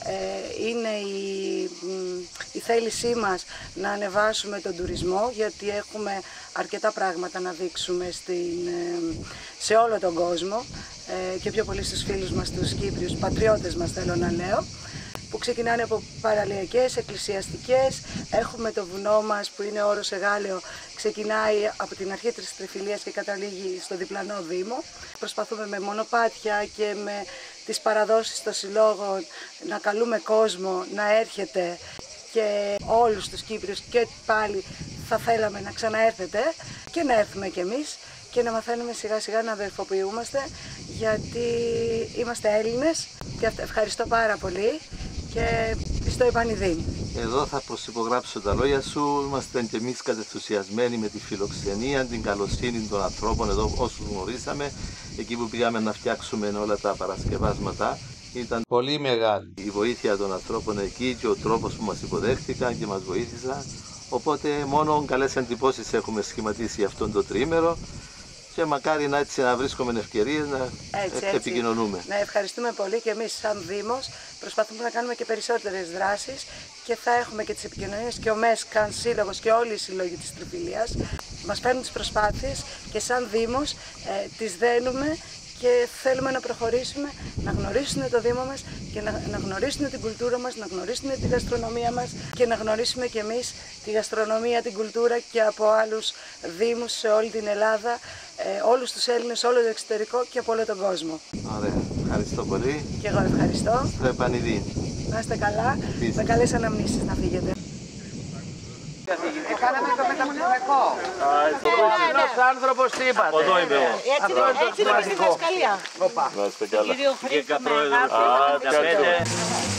J: ε, είναι η, η θέλησή μας να ανεβάσουμε τον τουρισμό, γιατί έχουμε αρκετά πράγματα να δείξουμε στην, ε, σε όλο τον κόσμο ε, και πιο πολύ στους φίλους μας, τους Κύπριους, πατριώτες μας θέλω να λέω, που ξεκινάνε από παραλιακές, εκκλησιαστικές. Έχουμε το βουνό μας που είναι όρος Εγάλεο, ξεκινάει από την αρχή της Τριφυλίας και καταλήγει στο διπλανό Δήμο. Προσπαθούμε με μονοπάτια και με τις παραδόσεις των συλλόγων να καλούμε κόσμο να έρχεται και όλους τους Κύπριους, και πάλι θα θέλαμε να ξαναέρθετε και να έρθουμε κι εμείς και να μαθαίνουμε σιγά σιγά να αδερφοποιούμαστε, γιατί είμαστε Έλληνες και ευχαριστώ πάρα πολύ και στο επανειδήν.
C: Εδώ θα προσυπογράψω τα λόγια σου. Είμαστε και εμείς κατενθουσιασμένοι με τη φιλοξενία, την καλοσύνη των ανθρώπων εδώ, όσους γνωρίσαμε. Εκεί που πήγαμε να φτιάξουμε όλα τα παρασκευάσματα, ήταν πολύ μεγάλη η βοήθεια των ανθρώπων εκεί και ο τρόπος που μας υποδέχτηκαν και μας βοήθησαν. Οπότε μόνο καλές εντυπώσεις έχουμε σχηματίσει αυτόν το τριήμερο. Και μακάρι να, έτσι, να βρίσκουμε ευκαιρίες να έτσι, έτσι. επικοινωνούμε.
J: Να ευχαριστούμε πολύ και εμείς σαν Δήμος. Προσπαθούμε να κάνουμε και περισσότερες δράσεις και θα έχουμε και τις επικοινωνίες και ο ΜΕΣΚΑΝ Σύλλογος και όλοι οι σύλλογοι της Τριφυλίας. Μας φέρνουν τις προσπάθειες και σαν Δήμος ε, τις δένουμε και θέλουμε να προχωρήσουμε, να γνωρίσουν το Δήμο μας και να, να γνωρίσουν την κουλτούρα μας, να γνωρίσουν τη γαστρονομία μας και να γνωρίσουμε και εμείς τη γαστρονομία, την κουλτούρα και από άλλους Δήμους σε όλη την Ελλάδα, ε, όλους τους Έλληνες, όλο το εξωτερικό και από όλο τον κόσμο.
C: Ωραία, ευχαριστώ πολύ.
J: Και εγώ ευχαριστώ.
C: Στο επανειδήν.
J: Να είστε καλά, με καλές αναμνήσεις να φύγετε.
F: Το κάναμε το μεταπτυχιακό.
K: Ένας άνθρωπος τι είπατε.
B: Από εδώ είμαι εγώ.
F: Έτσι είναι στη διδασκαλία.
C: Να είστε καλά.
A: Κύριο Χρήστο με αγάπη.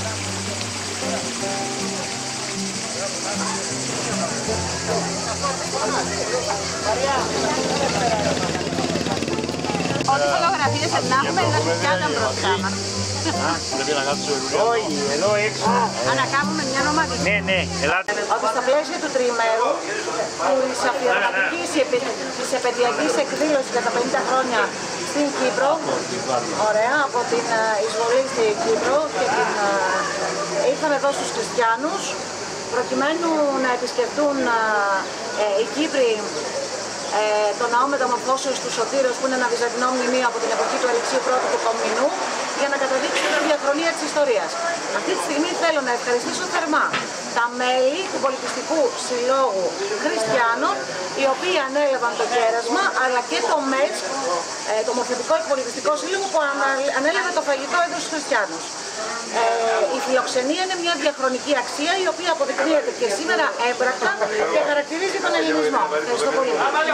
A: Ό,τι φωτογραφίες να έχουμε, να τις κάνουμε μπροστά μας.
K: Πρέπει να κάτσω όχι, εδώ έξω.
A: Ανακάμουμε μια ομαδική.
K: Ναι, ναι, ελάτε.
F: Ότι στα πλαίσια του τριημέρου της αφιερωματικής της επαιτειακής εκδήλωσης για τα πενήντα χρόνια στην Κύπρο, ωραία, από την εισβολή στην Κύπρο και την, ήρθαμε εδώ στους χριστιανούς προκειμένου να επισκεφτούν ε, οι Κύπροι ε, το ναό μεταμορφώσεως του Σωτήρος, που είναι ένα βυζαντινό μνημείο από την εποχή του Αλεξίου πρώτου του Κομνηνού, για να καταδείξουν τη διαχρονία της ιστορίας. Αυτή τη στιγμή θέλω να ευχαριστήσω θερμά τα μέλη του Πολιτιστικού Συλλόγου Χριστιανών, οι οποίοι ανέλαβαν το κέρασμα, αλλά και το ΜΕΣ, το Μορφωτικό και Πολιτιστικό Σύλλογο, που ανέλαβε το φαγητό εδώ στους χριστιανούς. Ε, η φιλοξενία είναι μια διαχρονική αξία, η οποία αποδεικνύεται και σήμερα έμπρακτα και χαρακτηρίζει τον ελληνισμό. Ευχαριστώ πολύ.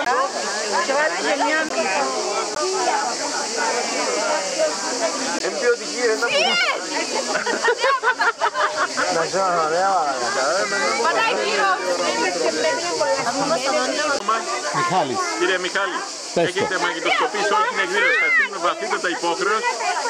D: Εμπιωτική, ένα που... Να σε ωραία,
C: Μιχάλης.
I: Κύριε Μιχάλη, έχετε μαγνητοσκοπήσει όλη την εκδήλωση. Θα στείλουμε βαθύτατα υπόχρεωση.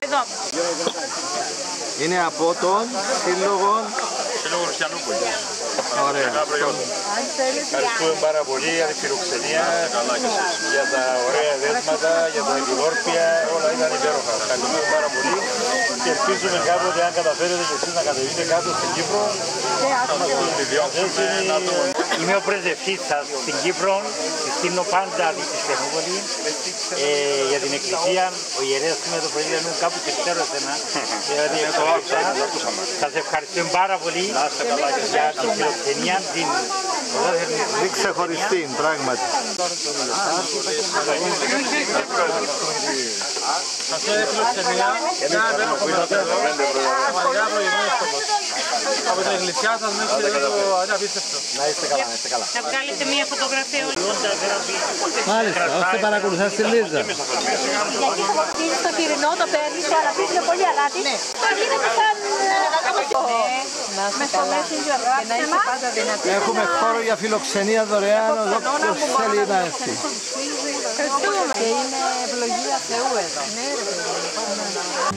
C: Είναι από τον Σύλλογο
K: Σύλλογο Χριστιανούπολη.
C: Ωραία.
K: Ευχαριστούμε πάρα πολύ για τη φιλοξενία, για τα ωραία δέσματα, για τα επιδόρπια, όλα ήταν υπέροχα. Ευχαριστούμε πάρα πολύ και ελπίζουμε κάποτε, αν καταφέρετε και εσείς να κατεβείτε κάτω στην Κύπρο, να μας δώσετε τη διώξουμε. Είμαι ο πρεσβευτής σας στην Κύπρο, συστήνω πάντα την Χριστιανούπολη, ε, για την Εκκλησία. Ο ιερέας με το πρωί λένε κάπου και ξέρω εσένα, δηλαδή σας ευχαριστούμε πάρα πολύ για την φιλοξενία, την
C: ξεχωριστή, πράγματι.
K: Αυτό είναι φιλοξενία, από την εκκλησιά σας μέχρι εδώ, είναι απίστευτο. Να είστε καλά, να είστε καλά.
A: Να βγάλετε μια φωτογραφία όλοι.
C: Μάλιστα, ώστε παρακολουθάς τη Λίζα.
A: Γιατί στο χοιρινό το παίρνεις, το αλατί είναι πολύ αλάτι. Το γίνεται σαν... Με στο messenger και να είσαι πάντα δυνατή.
C: Έχουμε χώρο για φιλοξενία δωρεάν, εδώ ποιος θέλει να έρθει.
A: Και είναι ευλογία Θεού εδώ. Ναι, ρε παιδί.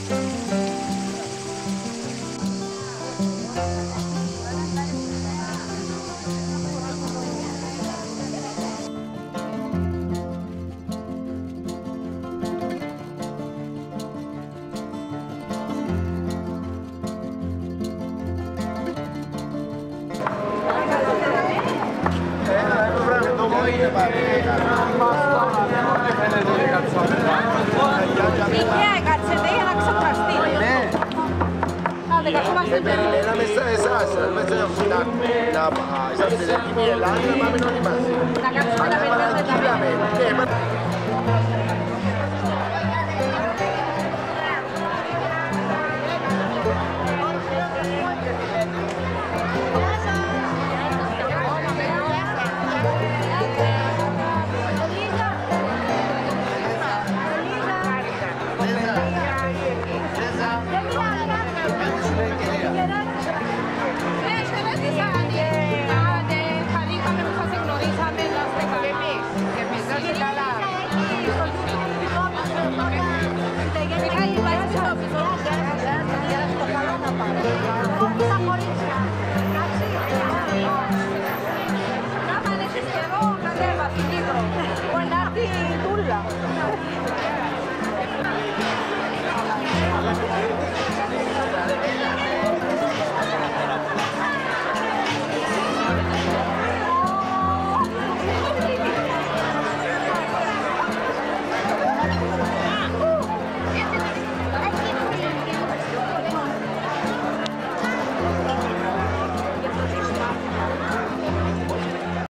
A: Τυχαία έκατσετε για να ξεπραστεί. Ναι. Άντε, καθόμαστε περίπου.
D: Ένα μέσα εσάς, μέσα να είσαστε έτοιμοι Ελλάδα, να πάμε όλοι μαζί.
A: Να κάτσουμε να περιμένουμε τα μέρα.